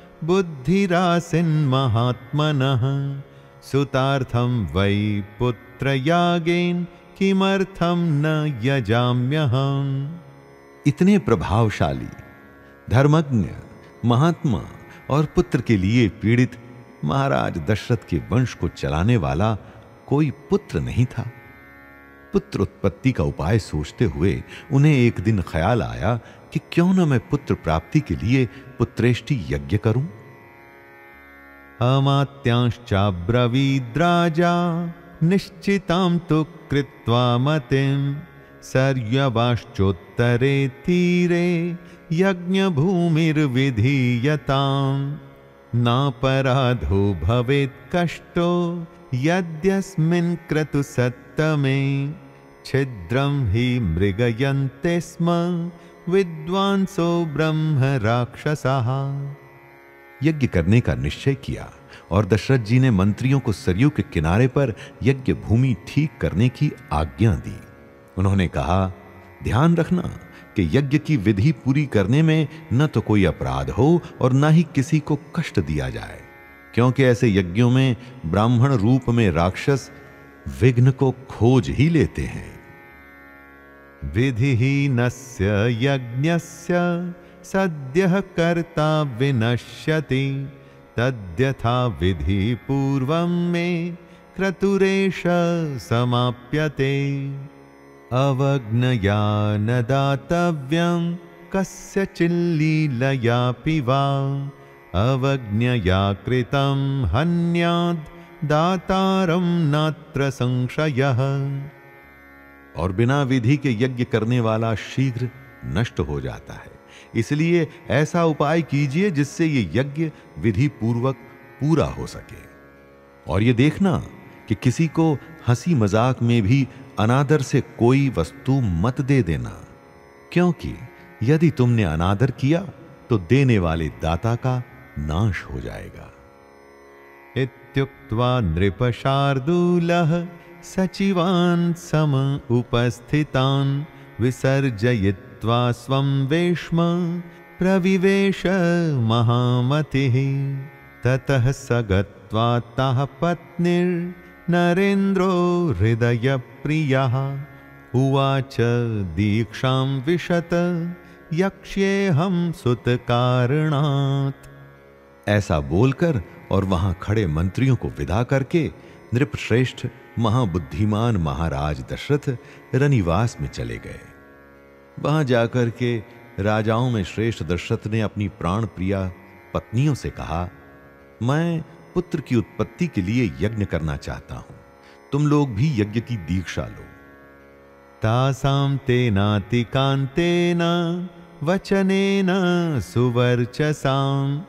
B: बुद्धिरासीन्महात्मनः सुतार्थं वै पुत्रयागेन किमर्थं न यजाम्यहम्।
A: इतने प्रभावशाली, धर्मज्ञ, महात्मा और पुत्र के लिए पीड़ित महाराज दशरथ के वंश को चलाने वाला कोई पुत्र नहीं था। पुत्र उत्पत्ति का उपाय सोचते हुए उन्हें एक दिन ख्याल आया कि क्यों न मैं पुत्र प्राप्ति के लिए पुत्रेष्टि यज्ञ करूं।
B: अमात्यांश्चाब्रवीद्राजा निश्चितां तु कृत्वा मतिं सर्यवाश्चोत्तरे तीरे यज्ञभूमिर्विधीयताम्। नापराधो भवेत् कष्टो यद्यस्मिन् क्रतुसत्तमे छिद्रं हि मृगयन्ते स्म विद्वांसो ब्रह्म राक्षसाः।
A: यज्ञ करने का निश्चय किया और दशरथ जी ने मंत्रियों को सरयू के किनारे पर यज्ञ भूमि ठीक करने की आज्ञा दी। उन्होंने कहा, ध्यान रखना कि यज्ञ की विधि पूरी करने में न तो कोई अपराध हो और न ही किसी को कष्ट दिया जाए, क्योंकि ऐसे यज्ञों में ब्राह्मण रूप में राक्षस विघ्न को खोज ही लेते हैं।
B: विधिहीनस्य यज्ञस्य सद्यः कर्ता विनश्यति तद्यथा विधि पूर्वं मे क्रतुरेष समाप्यते। अवज्ञया न दातव्यं कस्यचिल्लीलयापि वा अवज्ञया कृतं हन्याद् दातारं नात्र संशयः।
A: और बिना विधि के यज्ञ करने वाला शीघ्र नष्ट हो जाता है, इसलिए ऐसा उपाय कीजिए जिससे ये यज्ञ विधि पूर्वक पूरा हो सके। और ये देखना कि किसी को हंसी मजाक में भी अनादर से कोई वस्तु मत दे देना, क्योंकि यदि तुमने अनादर किया तो देने वाले दाता का नाश हो जाएगा।
B: इत्युक्त्वा नृपशार्दूलः सचिवान् सम उपस्थितान् विसर्जयित्वा स्वं वेश्म प्रविवेश महामतिः। ततः स गत्वा तः पत्नीर्नरेन्द्रो हृदयप्रियः उवाच दीक्षां विशत यक्ष्येऽहं सुतकारणात्।
A: ऐसा बोलकर और वहां खड़े मंत्रियों को विदा करके नृपश्रेष्ठ महाबुद्धिमान महाराज दशरथ रनिवास में चले गए। वहां जाकर के राजाओं में श्रेष्ठ दशरथ ने अपनी प्राण प्रिया पत्नियों से कहा, मैं पुत्र की उत्पत्ति के लिए यज्ञ करना चाहता हूं, तुम लोग भी यज्ञ की दीक्षा लो।
B: तासां तेनातिकान्तेन वचनेन सुवर्चसां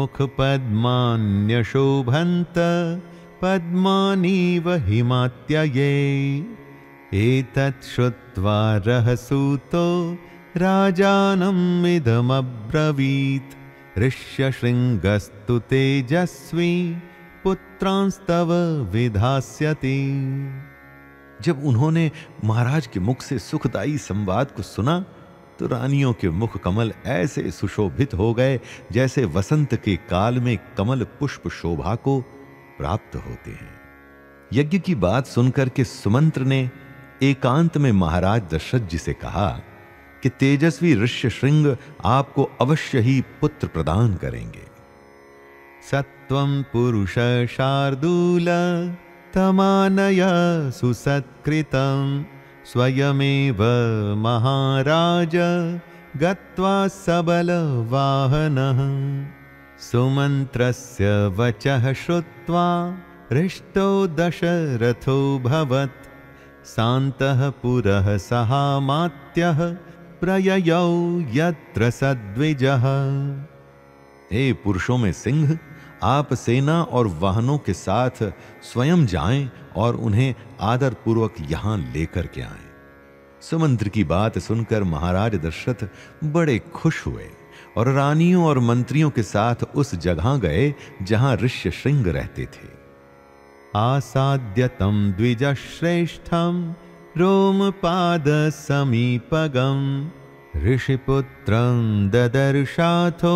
B: मुखपद्मान्यशोभन्त पद्मानीव हिमात्यये। एतत् श्रुत्वा रहसूतो राजानम् इदमब्रवीत्। ऋष्यशृङ्गस्तु तेजस्वी पुत्रांस्तव विधास्यति।
A: जब उन्होंने महाराज के मुख से सुखदायी संवाद को सुना तो रानियों के मुख कमल ऐसे सुशोभित हो गए जैसे वसंत के काल में कमल पुष्प शोभा को प्राप्त होते हैं। यज्ञ की बात सुनकर के सुमंत्र ने एकांत में महाराज दशरथ जी से कहा कि तेजस्वी ऋष्यशृंग आपको अवश्य ही पुत्र प्रदान करेंगे।
B: सत्वं पुरुष शार्दूल तमानय सुसत्कृतं स्वयमेव महाराज गत्वा सबलवाहनः। सुमन्त्रस्य वचः श्रुत्वा हृष्टो दशरथो भवत्। शान्तः पुरः सहामात्यः प्रययौ यत्र सद्विजः।
A: हे पुरुषों में सिंह, आप सेना और वाहनों के साथ स्वयं जाएं और उन्हें आदर पूर्वक यहां लेकर के आएं। सुमंत्र की बात सुनकर महाराज दशरथ बड़े खुश हुए और रानियों और मंत्रियों के साथ उस जगह गए जहां ऋष्यशृंग रहते थे।
B: आसाद्यतं द्विजश्रेष्ठं रोमपाद समीपगं ऋषिपुत्रं ददर्शाथो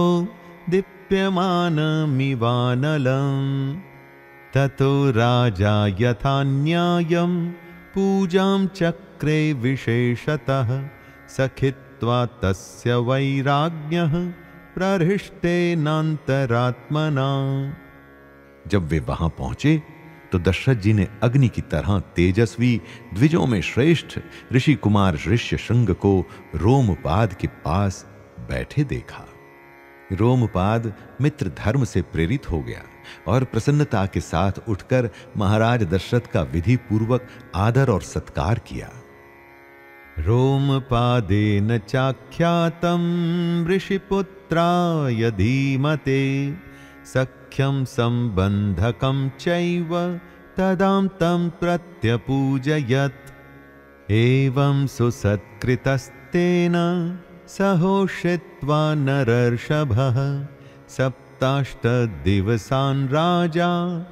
B: दीप्यमानमिवानलं। ततो राजा यथा न्यायं पूजां चक्रे विशेषतः सखित्वा तस्य वैराग्यः प्रहृष्टेनान्तरात्मना।
A: जब वे वहां पहुंचे तो दशरथ जी ने अग्नि की तरह तेजस्वी द्विजों में श्रेष्ठ ऋषि कुमार ऋष्यशृंग को रोमपाद के पास बैठे देखा। रोमपाद मित्र धर्म से प्रेरित हो गया और प्रसन्नता के साथ उठकर महाराज दशरथ का विधि पूर्वक आदर और सत्कार किया।
B: रोमपादेन चाख्यातं ऋषिपुत्राय धीमते सख्यं संबंधकं चैव तदां तं प्रत्यपूजयत्। एवं सुसत्कृतस्तेन सहोषित्वा नरर्षभः सप्ताष्टदिवसान् राजा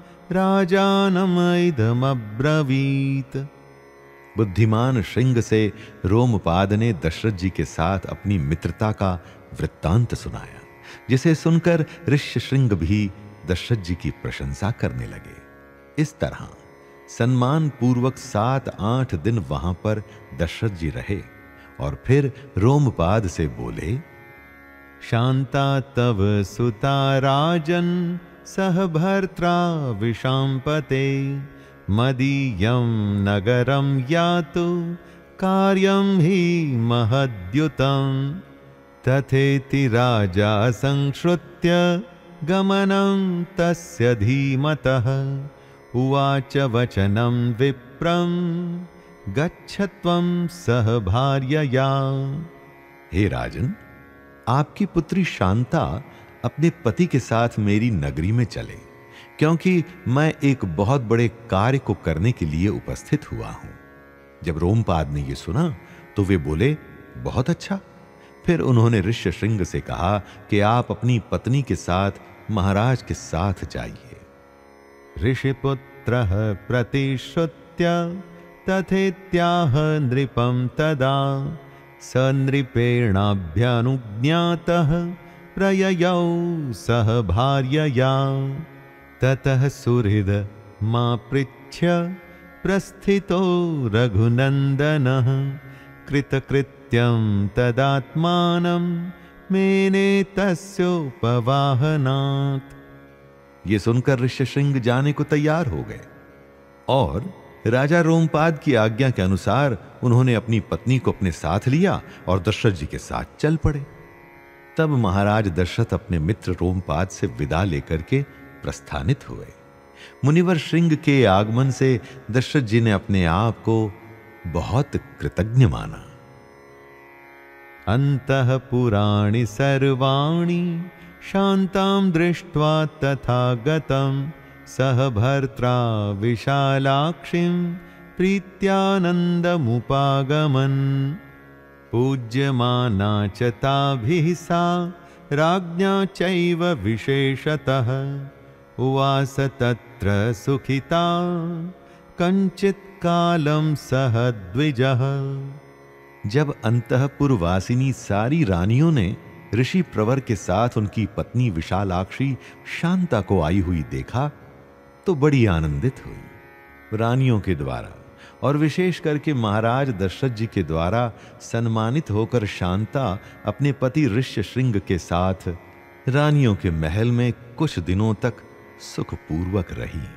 B: राजानमैदमब्रवीत्।
A: बुद्धिमान श्रृंग से रोमपाद ने दशरथ जी के साथ अपनी मित्रता का वृत्तांत सुनाया, जिसे सुनकर ऋष्यशृंग भी दशरथ जी की प्रशंसा करने लगे। इस तरह सम्मान पूर्वक सात आठ दिन वहां पर दशरथ जी रहे और फिर रोमपाद से बोले,
B: शांता तव सुता राजन सह भर्त्रा विशांपते मदीयं नगरं यातु कार्यं हि महद्युतं। तथेति राजा संश्रुत्य गमनं तस्य धीमतः उवाच वचनं विप्रं गच्छत्वं सह भार्यया।
A: हे राजन, आपकी पुत्री शांता अपने पति के साथ मेरी नगरी में चले, क्योंकि मैं एक बहुत बड़े कार्य को करने के लिए उपस्थित हुआ हूं। जब रोमपाद ने यह सुना तो वे बोले, बहुत अच्छा। फिर उन्होंने ऋष्यशृंग से कहा कि आप अपनी पत्नी के साथ महाराज के साथ जाइए।
B: ऋषिपुत्रः प्रतिश्रुत्य तथेत्याह नृपं तदा स नृपेणाभ्यनुज्ञातः प्रययौ सह भार्यया। ततः सुहृद मापृच्छ्य प्रस्थितो रघुनन्दनः कृतकृत्यं तदात्मानं मेने तस्योपवाहनात्।
A: ये सुनकर ऋष्यशृंग जाने को तैयार हो गए और राजा रोमपाद की आज्ञा के अनुसार उन्होंने अपनी पत्नी को अपने साथ लिया और दशरथ जी के साथ चल पड़े। तब महाराज दशरथ अपने मित्र रोमपाद से विदा लेकर के प्रस्थानित हुए। मुनिवर श्रृंग के आगमन से दशरथ जी ने अपने आप को बहुत कृतज्ञ माना।
B: अंतःपुराणि सर्वाणि शान्तां दृष्ट्वा तथागतं सह भर्त्रा विशालाक्षीं प्रीत्यानन्दमुपागमन्। पूज्यमाना च ताभिः सा राज्ञा चैव विशेषतः उवास तत्र सुखिता कञ्चित् कालं सह द्विजः।
A: जब अंतःपुरवासिनी सारी रानियों ने ऋषि प्रवर के साथ उनकी पत्नी विशालाक्षी शांता को आई हुई देखा तो बड़ी आनंदित हुई। रानियों के द्वारा और विशेष करके महाराज दशरथ जी के द्वारा सम्मानित होकर शांता अपने पति ऋष्यशृंग के साथ रानियों के महल में कुछ दिनों तक सुखपूर्वक रही।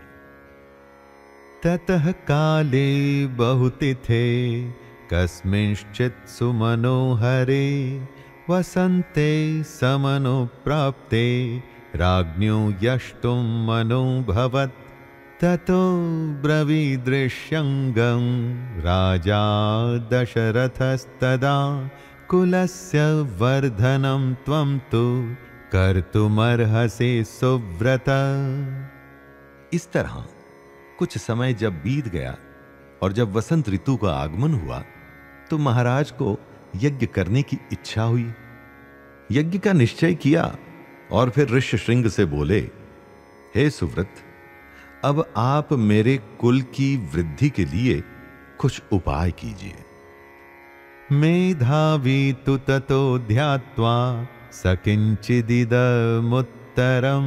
B: ततः काले बहुतिथे कस्मिंश्चित् सुमनोहरे वसन्ते समनुप्राप्ते राज्ञो यष्टुं मनोभवत्। ततो ब्रवीदृश्यङ्गं राजा दशरथस्तदा कुलस्य वर्धनं त्वं तु कर्तुमर्हसि सुव्रत।
A: इस तरह कुछ समय जब बीत गया और जब वसंत ऋतु का आगमन हुआ तो महाराज को यज्ञ करने की इच्छा हुई। यज्ञ का निश्चय किया और फिर ऋष्यशृंग से बोले, हे सुव्रत, अब आप मेरे कुल की वृद्धि के लिए कुछ उपाय कीजिए।
B: मेधावी तु ततो ध्यात्वा सकिंचिदिदमुत्तरं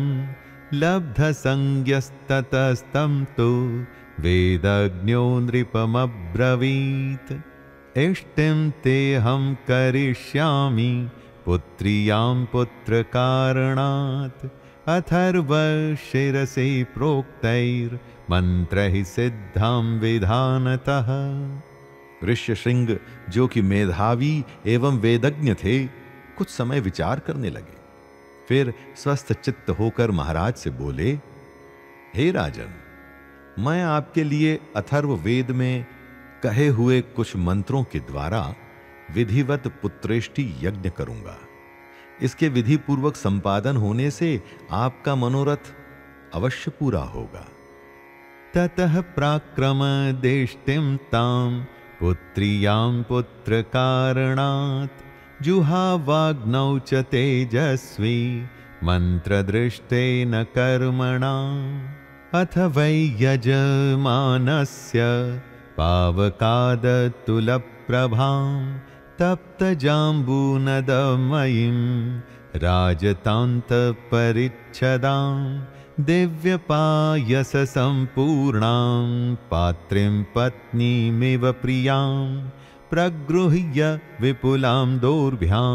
B: लब्धसंज्ञस्ततस्तं तु वेदज्ञो नृपमब्रवीत्। इष्टिं तेऽहं करिष्यामि पुत्र्यां पुत्रकारणात् अथर्वशिरसि प्रोक्तैर्मन्त्रैः सिद्धां विधानतः।
A: ऋष्यशृंग जो कि मेधावी एवं वेदज्ञ थे कुछ समय विचार करने लगे। फिर स्वस्थ चित्त होकर महाराज से बोले, हे राजन, मैं आपके लिए अथर्व वेद में कहे हुए कुछ मंत्रों के द्वारा विधिवत पुत्रेष्टि यज्ञ करूंगा। इसके विधि पूर्वक संपादन होने से आपका मनोरथ अवश्य पूरा होगा।
B: ततः प्राक्रमदेष्टिं तां पुत्र्यां पुत्रकारणात् जुहावाग्नौ च तेजस्वी मन्त्रदृष्टेन कर्मणा। अथ वै यजमानस्य पावकादतुलप्रभां तप्तजाम्बूनदमयीं राजतान्तपरिच्छदां दिव्यपायससम्पूर्णां पात्रीं पत्नीमिव प्रियां प्रगृह्य विपुलां दोर्भ्यां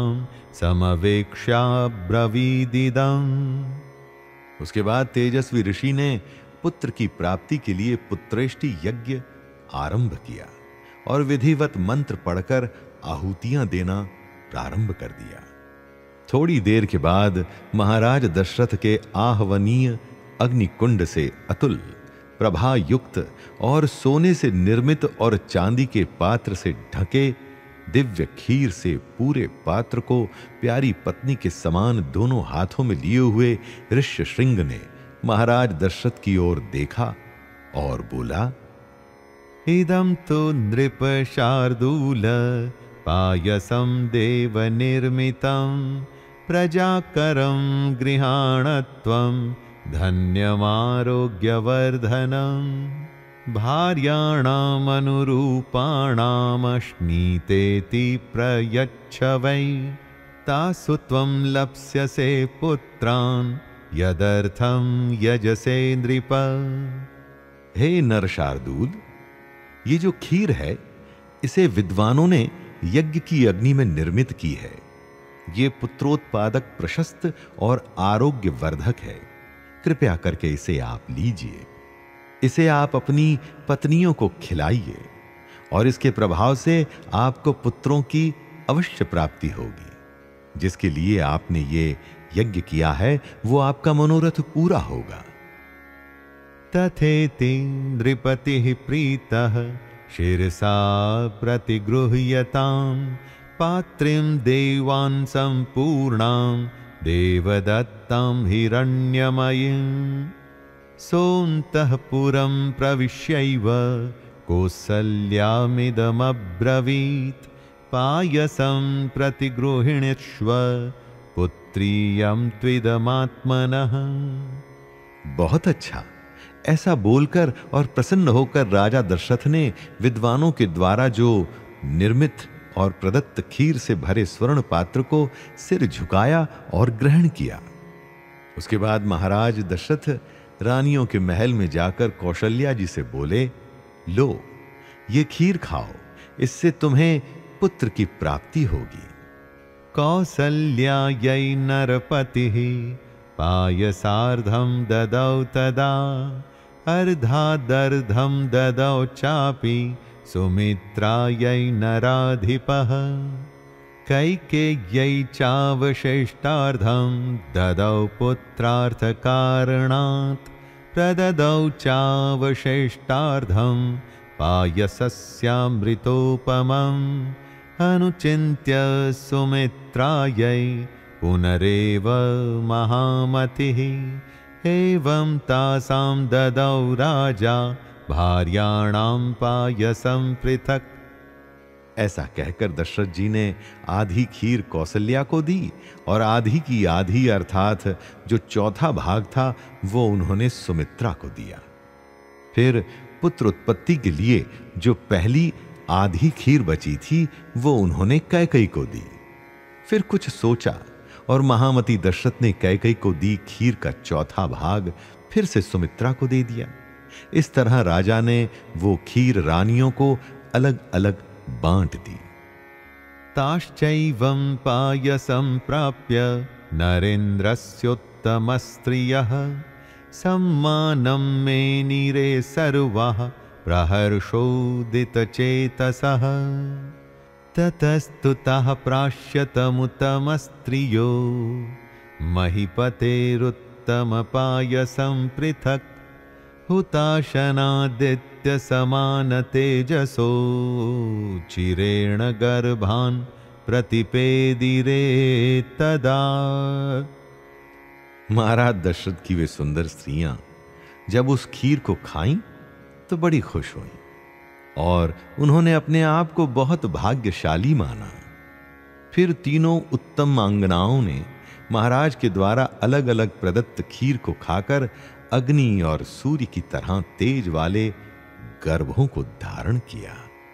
B: समवेक्ष्याब्रवीदिदम्।
A: उसके बाद तेजस्वी ऋषि ने पुत्र की प्राप्ति के लिए पुत्रेष्टि यज्ञ आरंभ किया और विधिवत मंत्र पढ़कर आहुतियां देना प्रारंभ कर दिया। थोड़ी देर के बाद महाराज दशरथ के आहवनीय अग्निकुंड से अतुल प्रभा युक्त और सोने से निर्मित और चांदी के पात्र से ढके दिव्य खीर से पूरे पात्र को प्यारी पत्नी के समान दोनों हाथों में लिए हुए ऋष्यशृंग ने महाराज दशरथ की ओर देखा और बोला,
B: इदं तु नृप शार्दूल पायसं देव निर्मितं प्रजाकरं गृहाणत्वं धन्यमारोग्यवर्धनं भार्याणामनुरूपाणामश्नीतेति प्रयच्छ वै तासु त्वं लप्स्यसे पुत्रान् यदर्थं यजसे नृप।
A: हे नर शार्दूल, ये जो खीर है इसे विद्वानों ने यज्ञ की अग्नि में निर्मित की है। ये पुत्रोत्पादक प्रशस्त और आरोग्य वर्धक है। कृपया करके इसे आप लीजिए। इसे आप अपनी पत्नियों को खिलाइए और इसके प्रभाव से आपको पुत्रों की अवश्य प्राप्ति होगी। जिसके लिए आपने ये यज्ञ किया है वो आपका मनोरथ पूरा होगा।
B: तथेति नृपतिः प्रीतः शिरसा प्रतिगृह्यतां पात्रीं देवान् सम्पूर्णां देवदत्तां हिरण्यमयीं सोऽन्तःपुरं प्रविश्यैव कौसल्यामिदमब्रवीत् पायसं प्रतिगृहीष्व पुत्रीयं त्विदमात्मनः।
A: बहुत अच्छा। ऐसा बोलकर और प्रसन्न होकर राजा दशरथ ने विद्वानों के द्वारा जो निर्मित और प्रदत्त खीर से भरे स्वर्ण पात्र को सिर झुकाया और ग्रहण किया। उसके बाद महाराज दशरथ रानियों के महल में जाकर कौशल्या जी से बोले, लो ये खीर खाओ, इससे तुम्हें पुत्र की प्राप्ति होगी।
B: कौसल्यायै नरपतिः पायसार्धं ददौ तदा अर्धादर्धं ददौ चापि सुमित्रायै नराधिपः कैकेय्यै चावशिष्टार्धं ददौ पुत्रार्थकारणात् प्रददौ चावशिष्टार्धं पायसस्यामृतोपमम् अनुचिन्त्य सुमित्रायै पुनरेव महामतिः एवं तासां ददौ राजा भार्याणां पायसं पृथक्।
A: ऐसा कहकर दशरथ जी ने आधी खीर कौसल्या को दी और आधी की आधी अर्थात जो चौथा भाग था वो उन्होंने सुमित्रा को दिया। फिर पुत्र उत्पत्ति के लिए जो पहली आधी खीर बची थी वो उन्होंने कैकेयी को दी। फिर कुछ सोचा और महामती दशरथ ने कैकेयी को दी खीर का चौथा भाग फिर से सुमित्रा को दे दिया। इस तरह राजा ने वो खीर रानियों को अलग अलग बांट दी।
B: ताश्चैवं पायसं प्राप्य नरेन्द्रस्योत्तमस्त्रियः सम्मानं मेनिरे सर्वाः प्रहर्षोदितचेतसः ततस्तुतः प्राश्यतमुत्तमस्त्रियो महीपतेरुत्तमपायसं पृथक् हुताशनादित्यसमानतेजसो चिरेण गर्भान् प्रतिपेदिरे तदा।
A: महाराज दशरथ की वे सुंदर स्त्रियां जब उस खीर को खाईं तो बड़ी खुश हुईं और उन्होंने अपने आप को बहुत भाग्यशाली माना। फिर तीनों उत्तम आंगनाओं ने महाराज के द्वारा अलग अलग प्रदत्त खीर को खाकर अग्नि और सूर्य की तरह तेज वाले गर्भों को धारण किया।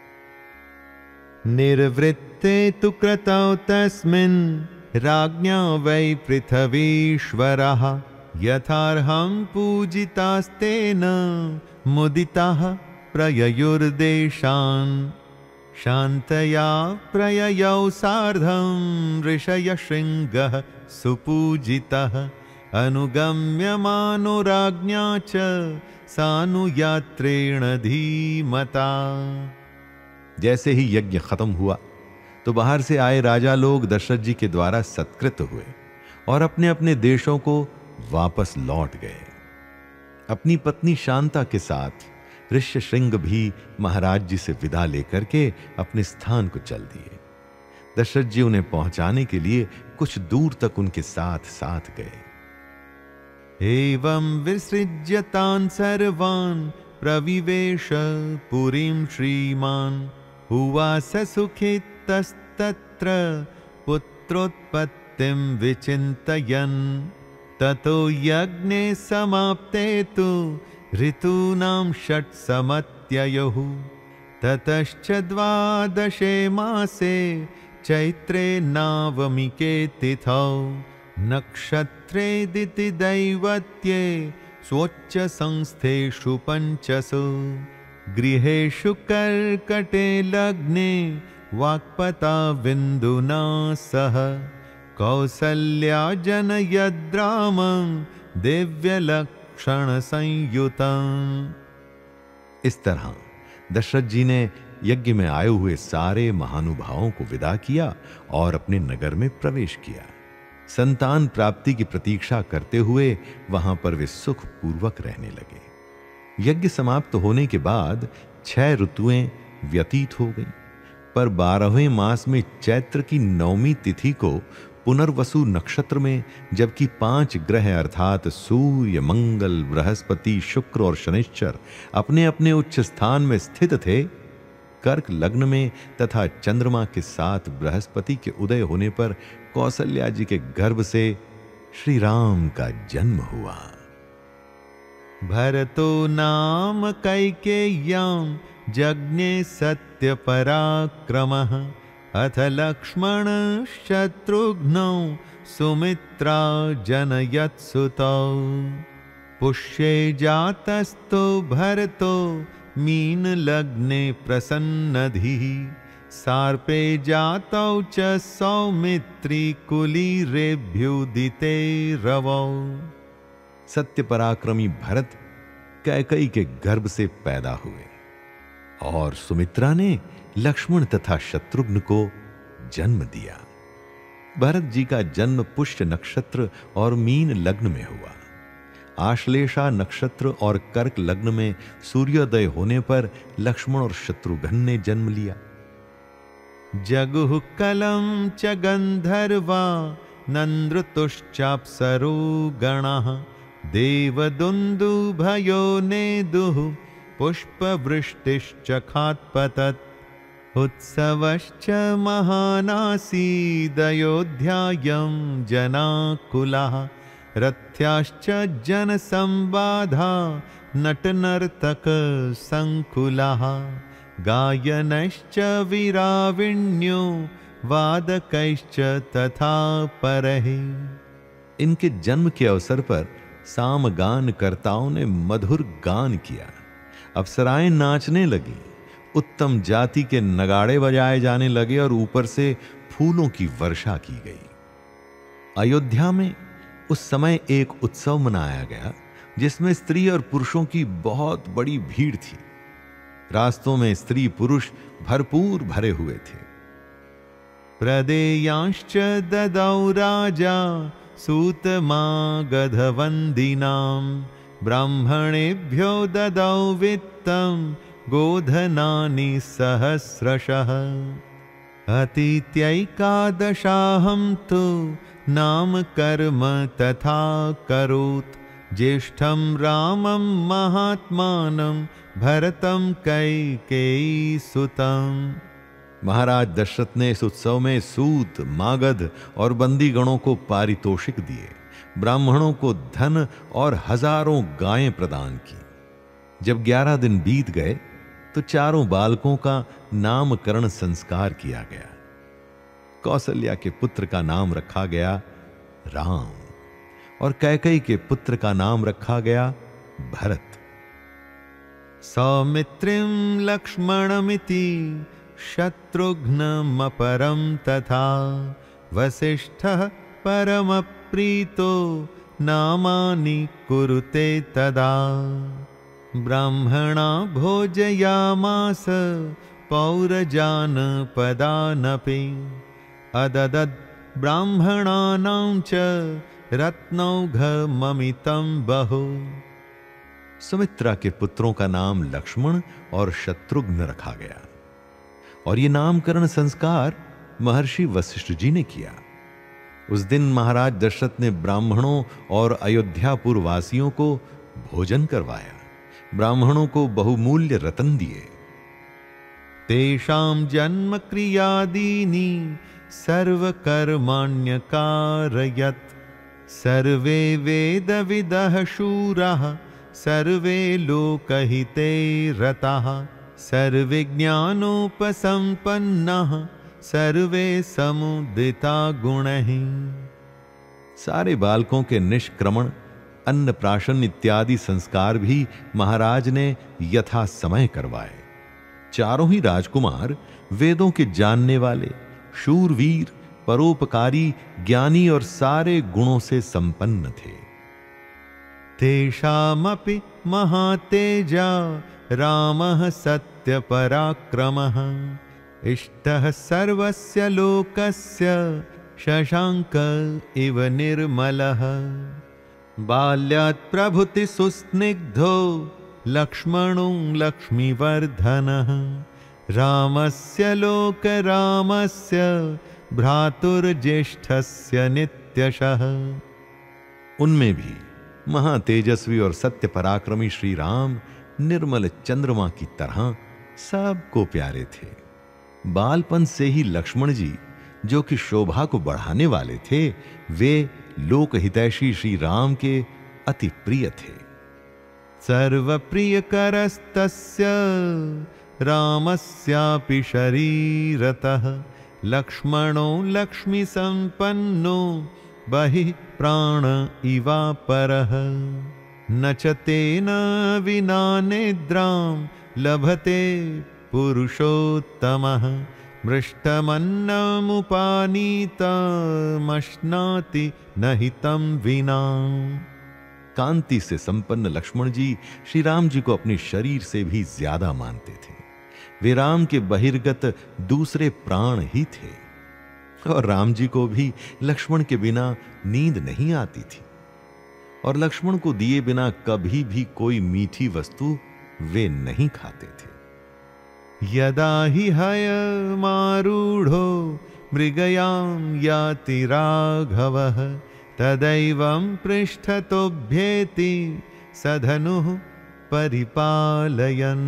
B: निर्वृत्ते तु क्रतौ तस्मिन् राज्ञा वै पृथ्वीश्वरः यथार्हं पूजितास्तेन मुदिताः प्रययुर्देशान् शान्तया प्रययौ सार्धं ऋषय शृङ्गः सुपूजितः अनुगम्यमानो राज्ञा च सानुयात्रेण धीमता।
A: जैसे ही यज्ञ खत्म हुआ तो बाहर से आए राजा लोग दशरथ जी के द्वारा सत्कृत हुए और अपने अपने देशों को वापस लौट गए। अपनी पत्नी शांता के साथ ऋष्यशृंग भी महाराज जी से विदा लेकर के अपने स्थान को चल दिए। दशरथ जी उन्हें पहुंचाने के लिए कुछ दूर तक उनके साथ साथ गए।
B: एवं विसृज्य तान् सर्वान् प्रविवेश पुरीं श्रीमान् उवास सुखितस्तत्र पुत्रोत्पत्तिं विचिन्तयन् ततो यज्ञे समाप्ते तु ऋतूनां षट्समत्ययुः ततश्च द्वादशे मासे चैत्रे नवमिके तिथौ नक्षत्रे दिति दैवत्ये स्वोच्च संस्थेषु पञ्चसु गृहेषु कर्कटे लग्ने वाक्पता बिन्दुना सह कौसल्या जनयद्रामं दिव्यलक्षण संयुतम्।
A: इस तरह दशरथ जी ने यज्ञ में आए हुए सारे महानुभावों को विदा किया और अपने नगर में प्रवेश किया। संतान प्राप्ति की प्रतीक्षा करते हुए वहां पर वे सुख पूर्वक रहने लगे। यज्ञ समाप्त होने के बाद छह ऋतुएं व्यतीत हो गईं। पर बारहवें मास में चैत्र की नवमी तिथि को पुनर्वसु नक्षत्र में, जबकि पांच ग्रह अर्थात सूर्य, मंगल, बृहस्पति, शुक्र और शनिश्चर अपने अपने उच्च स्थान में स्थित थे, कर्क लग्न में तथा चंद्रमा के साथ बृहस्पति के उदय होने पर कौसल्या जी के गर्भ से श्री राम का जन्म हुआ।
B: भरतो नाम कैकेय्यां जज्ञे सत्य पराक्रमः अथ लक्ष्मण शत्रुघ्नौ सुमित्रा जनयत्सुतौ। पुष्ये जातस्तो भरतो मीन लग्ने प्रसन्नधिः सार्पे जातौ च सौमित्री कुलीरेभ्युदिते रवौ।
A: सत्य पराक्रमी भरत कैकेयी के गर्भ से पैदा हुए और सुमित्रा ने लक्ष्मण तथा शत्रुघ्न को जन्म दिया। भरत जी का जन्म पुष्य नक्षत्र और मीन लग्न में हुआ। आश्लेषा नक्षत्र और कर्क लग्न में सूर्योदय होने पर लक्ष्मण और शत्रुघ्न ने जन्म लिया।
B: जगुः कलं च गंधर्वा नंद्रतुश्चाप्सरो गणाः देवदुन्दुभयो नेदुः पुष्पवृष्टिश्च खात्पतत्। उत्सवश्च महानासीदयोध्यायां जनाकुलाः रथ्याश्च जनसंवादा नटनर्तक संकुलाः गायनश्च वीराविण्यो वादकैश्च तथा परैः।
A: इनके जन्म के अवसर पर सामगान कर्ताओं ने मधुर गान किया, अप्सराएं नाचने लगी, उत्तम जाति के नगाड़े बजाए जाने लगे और ऊपर से फूलों की वर्षा की गई। अयोध्या में उस समय एक उत्सव मनाया गया जिसमें स्त्री और पुरुषों की बहुत बड़ी भीड़ थी। रास्तों में स्त्री पुरुष भरपूर भरे हुए थे।
B: प्रदेयांश्च ददौ राजा सूतमागधवन्दिनां ब्राह्मणेभ्यो ददौ वित्तं गोधनानि सहस्रशः। अतीत्यैकादशाहं तु नाम कर्म तथा करोत् ज्येष्ठं रामं महात्मानं भरतं कैकेयी सुतं।
A: महाराज दशरथ ने इस उत्सव में सूत, मागध और बंदीगणों को पारितोषिक दिए, ब्राह्मणों को धन और हजारों गायें प्रदान की। जब ग्यारह दिन बीत गए तो चारों बालकों का नामकरण संस्कार किया गया। कौसल्या के पुत्र का नाम रखा गया राम और कैकेयी के पुत्र का नाम रखा गया भरत।
B: सौमित्रिं लक्ष्मणमिति शत्रुघ्नमपरं तथा वसिष्ठः परमप्रीतो नामानि कुरुते तदा। ब्राह्मणा भोजयामास पौरजानपदानपि अददद् ब्राह्मणानां च रत्नौघममितं बहु।
A: सुमित्रा के पुत्रों का नाम लक्ष्मण और शत्रुघ्न रखा गया और ये नामकरण संस्कार महर्षि वशिष्ठ जी ने किया। उस दिन महाराज दशरथ ने ब्राह्मणों और अयोध्यापुर वासियों को भोजन करवाया, ब्राह्मणों को बहुमूल्य रत्न दिए।
B: तेषां जन्म क्रियादीनि सर्वकर्माण्यकारयत् सर्वे वेदविदः शूराः सर्वे लोकहिते रताः सर्वे ज्ञानोपसंपन्नाः सर्वे समुदिता गुणैः।
A: सारे बालकों के निष्क्रमण, अन्नप्राशन इत्यादि संस्कार भी महाराज ने यथा समय करवाए। चारों ही राजकुमार वेदों के जानने वाले, शूरवीर, परोपकारी, ज्ञानी और सारे गुणों से संपन्न थे।
B: तेषामपि महातेजा रामः सत्यपराक्रमः इष्टः सर्वस्य लोकस्य शशांक इव निर्मलः। बाल्यात् प्रभृति सुस्निग्धो लक्ष्मणो लक्ष्मीवर्धनः रामस्य लोक रामस्य भ्रातुर्ज्येष्ठस्य नित्यशः।
A: उनमें भी महातेजस्वी और सत्य पराक्रमी श्री राम निर्मल चंद्रमा की तरह सबको प्यारे थे। बालपन से ही लक्ष्मण जी, जो कि शोभा को बढ़ाने वाले थे, वे लोकहितैषी श्री राम के अति प्रिय थे।
B: सर्वप्रियकरस्तस्य रामस्यापि शरीरतः लक्ष्मणो लक्ष्मीसम्पन्नो बहिः प्राण इवापरः। न च तेन विना निद्रां लभते पुरुषोत्तमः मृष्टमन्नमुपानीतमश्नाति न हितं विना।
A: कांति से संपन्न लक्ष्मण जी श्री राम जी को अपने शरीर से भी ज्यादा मानते थे। वे राम के बहिर्गत दूसरे प्राण ही थे और राम जी को भी लक्ष्मण के बिना नींद नहीं आती थी और लक्ष्मण को दिए बिना कभी भी कोई मीठी वस्तु वे नहीं खाते थे।
B: यदा हि हयमारूढ़ो मृगयां याति राघवः तदैवं पृष्ठतोऽभ्येति सधनुः परिपालयन्।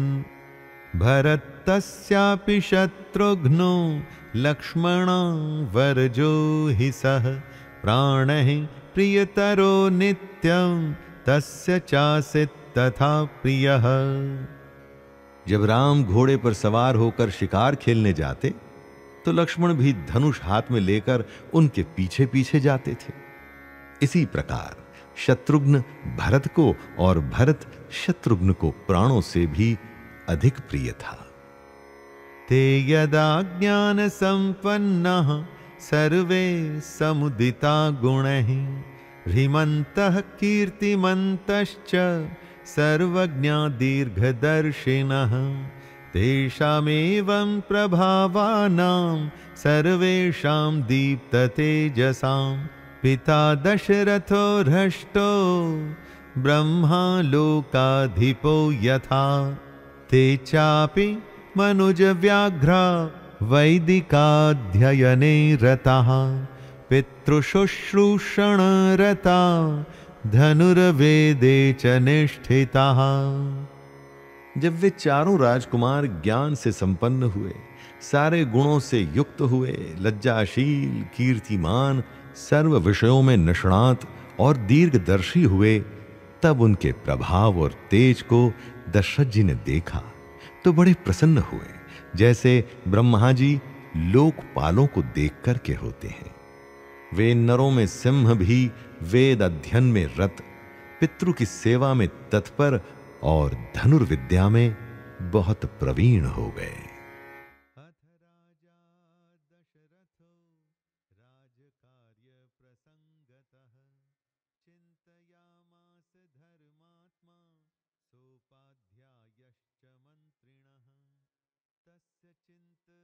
B: भरतस्यापि शत्रुघ्नो लक्ष्मणो वरजो हि सः प्राणैः प्रियतरो नित्यं तस्य चासीत् तथा प्रियः।
A: जब राम घोड़े पर सवार होकर शिकार खेलने जाते तो लक्ष्मण भी धनुष हाथ में लेकर उनके पीछे पीछे जाते थे। इसी प्रकार शत्रुघ्न भरत को और भरत शत्रुघ्न को प्राणों से भी अधिक प्रिय था।
B: ते यदा ज्ञान संपन्नः सर्वे समुदिता गुणैः ह्रीमन्तः कीर्तिमन्तश्च सर्वज्ञा दीर्घदर्शिनः तेषामेवं प्रभावानां सर्वेषां दीप्ततेजसां पिता दशरथो हृष्टो ब्रह्मा लोकाधिपो यथा। ते चापि मनुजव्याघ्रा वैदिकाध्ययने रताः पितृशुश्रूषणरता धनुर्वेदे च निष्ठिताः।
A: जब वे चारों राजकुमार ज्ञान से संपन्न हुए, सारे गुणों से युक्त हुए, लज्जाशील, कीर्तिमान, सर्व विषयों में निष्णात और दीर्घदर्शी हुए, तब उनके प्रभाव और तेज को दशरथ जी ने देखा तो बड़े प्रसन्न हुए, जैसे ब्रह्मा जी लोकपालों को देख करके होते हैं। वे नरों में सिंह भी वेद अध्ययन में रत, पितृ की सेवा में तत्पर और धनुर्विद्या में बहुत प्रवीण हो गए।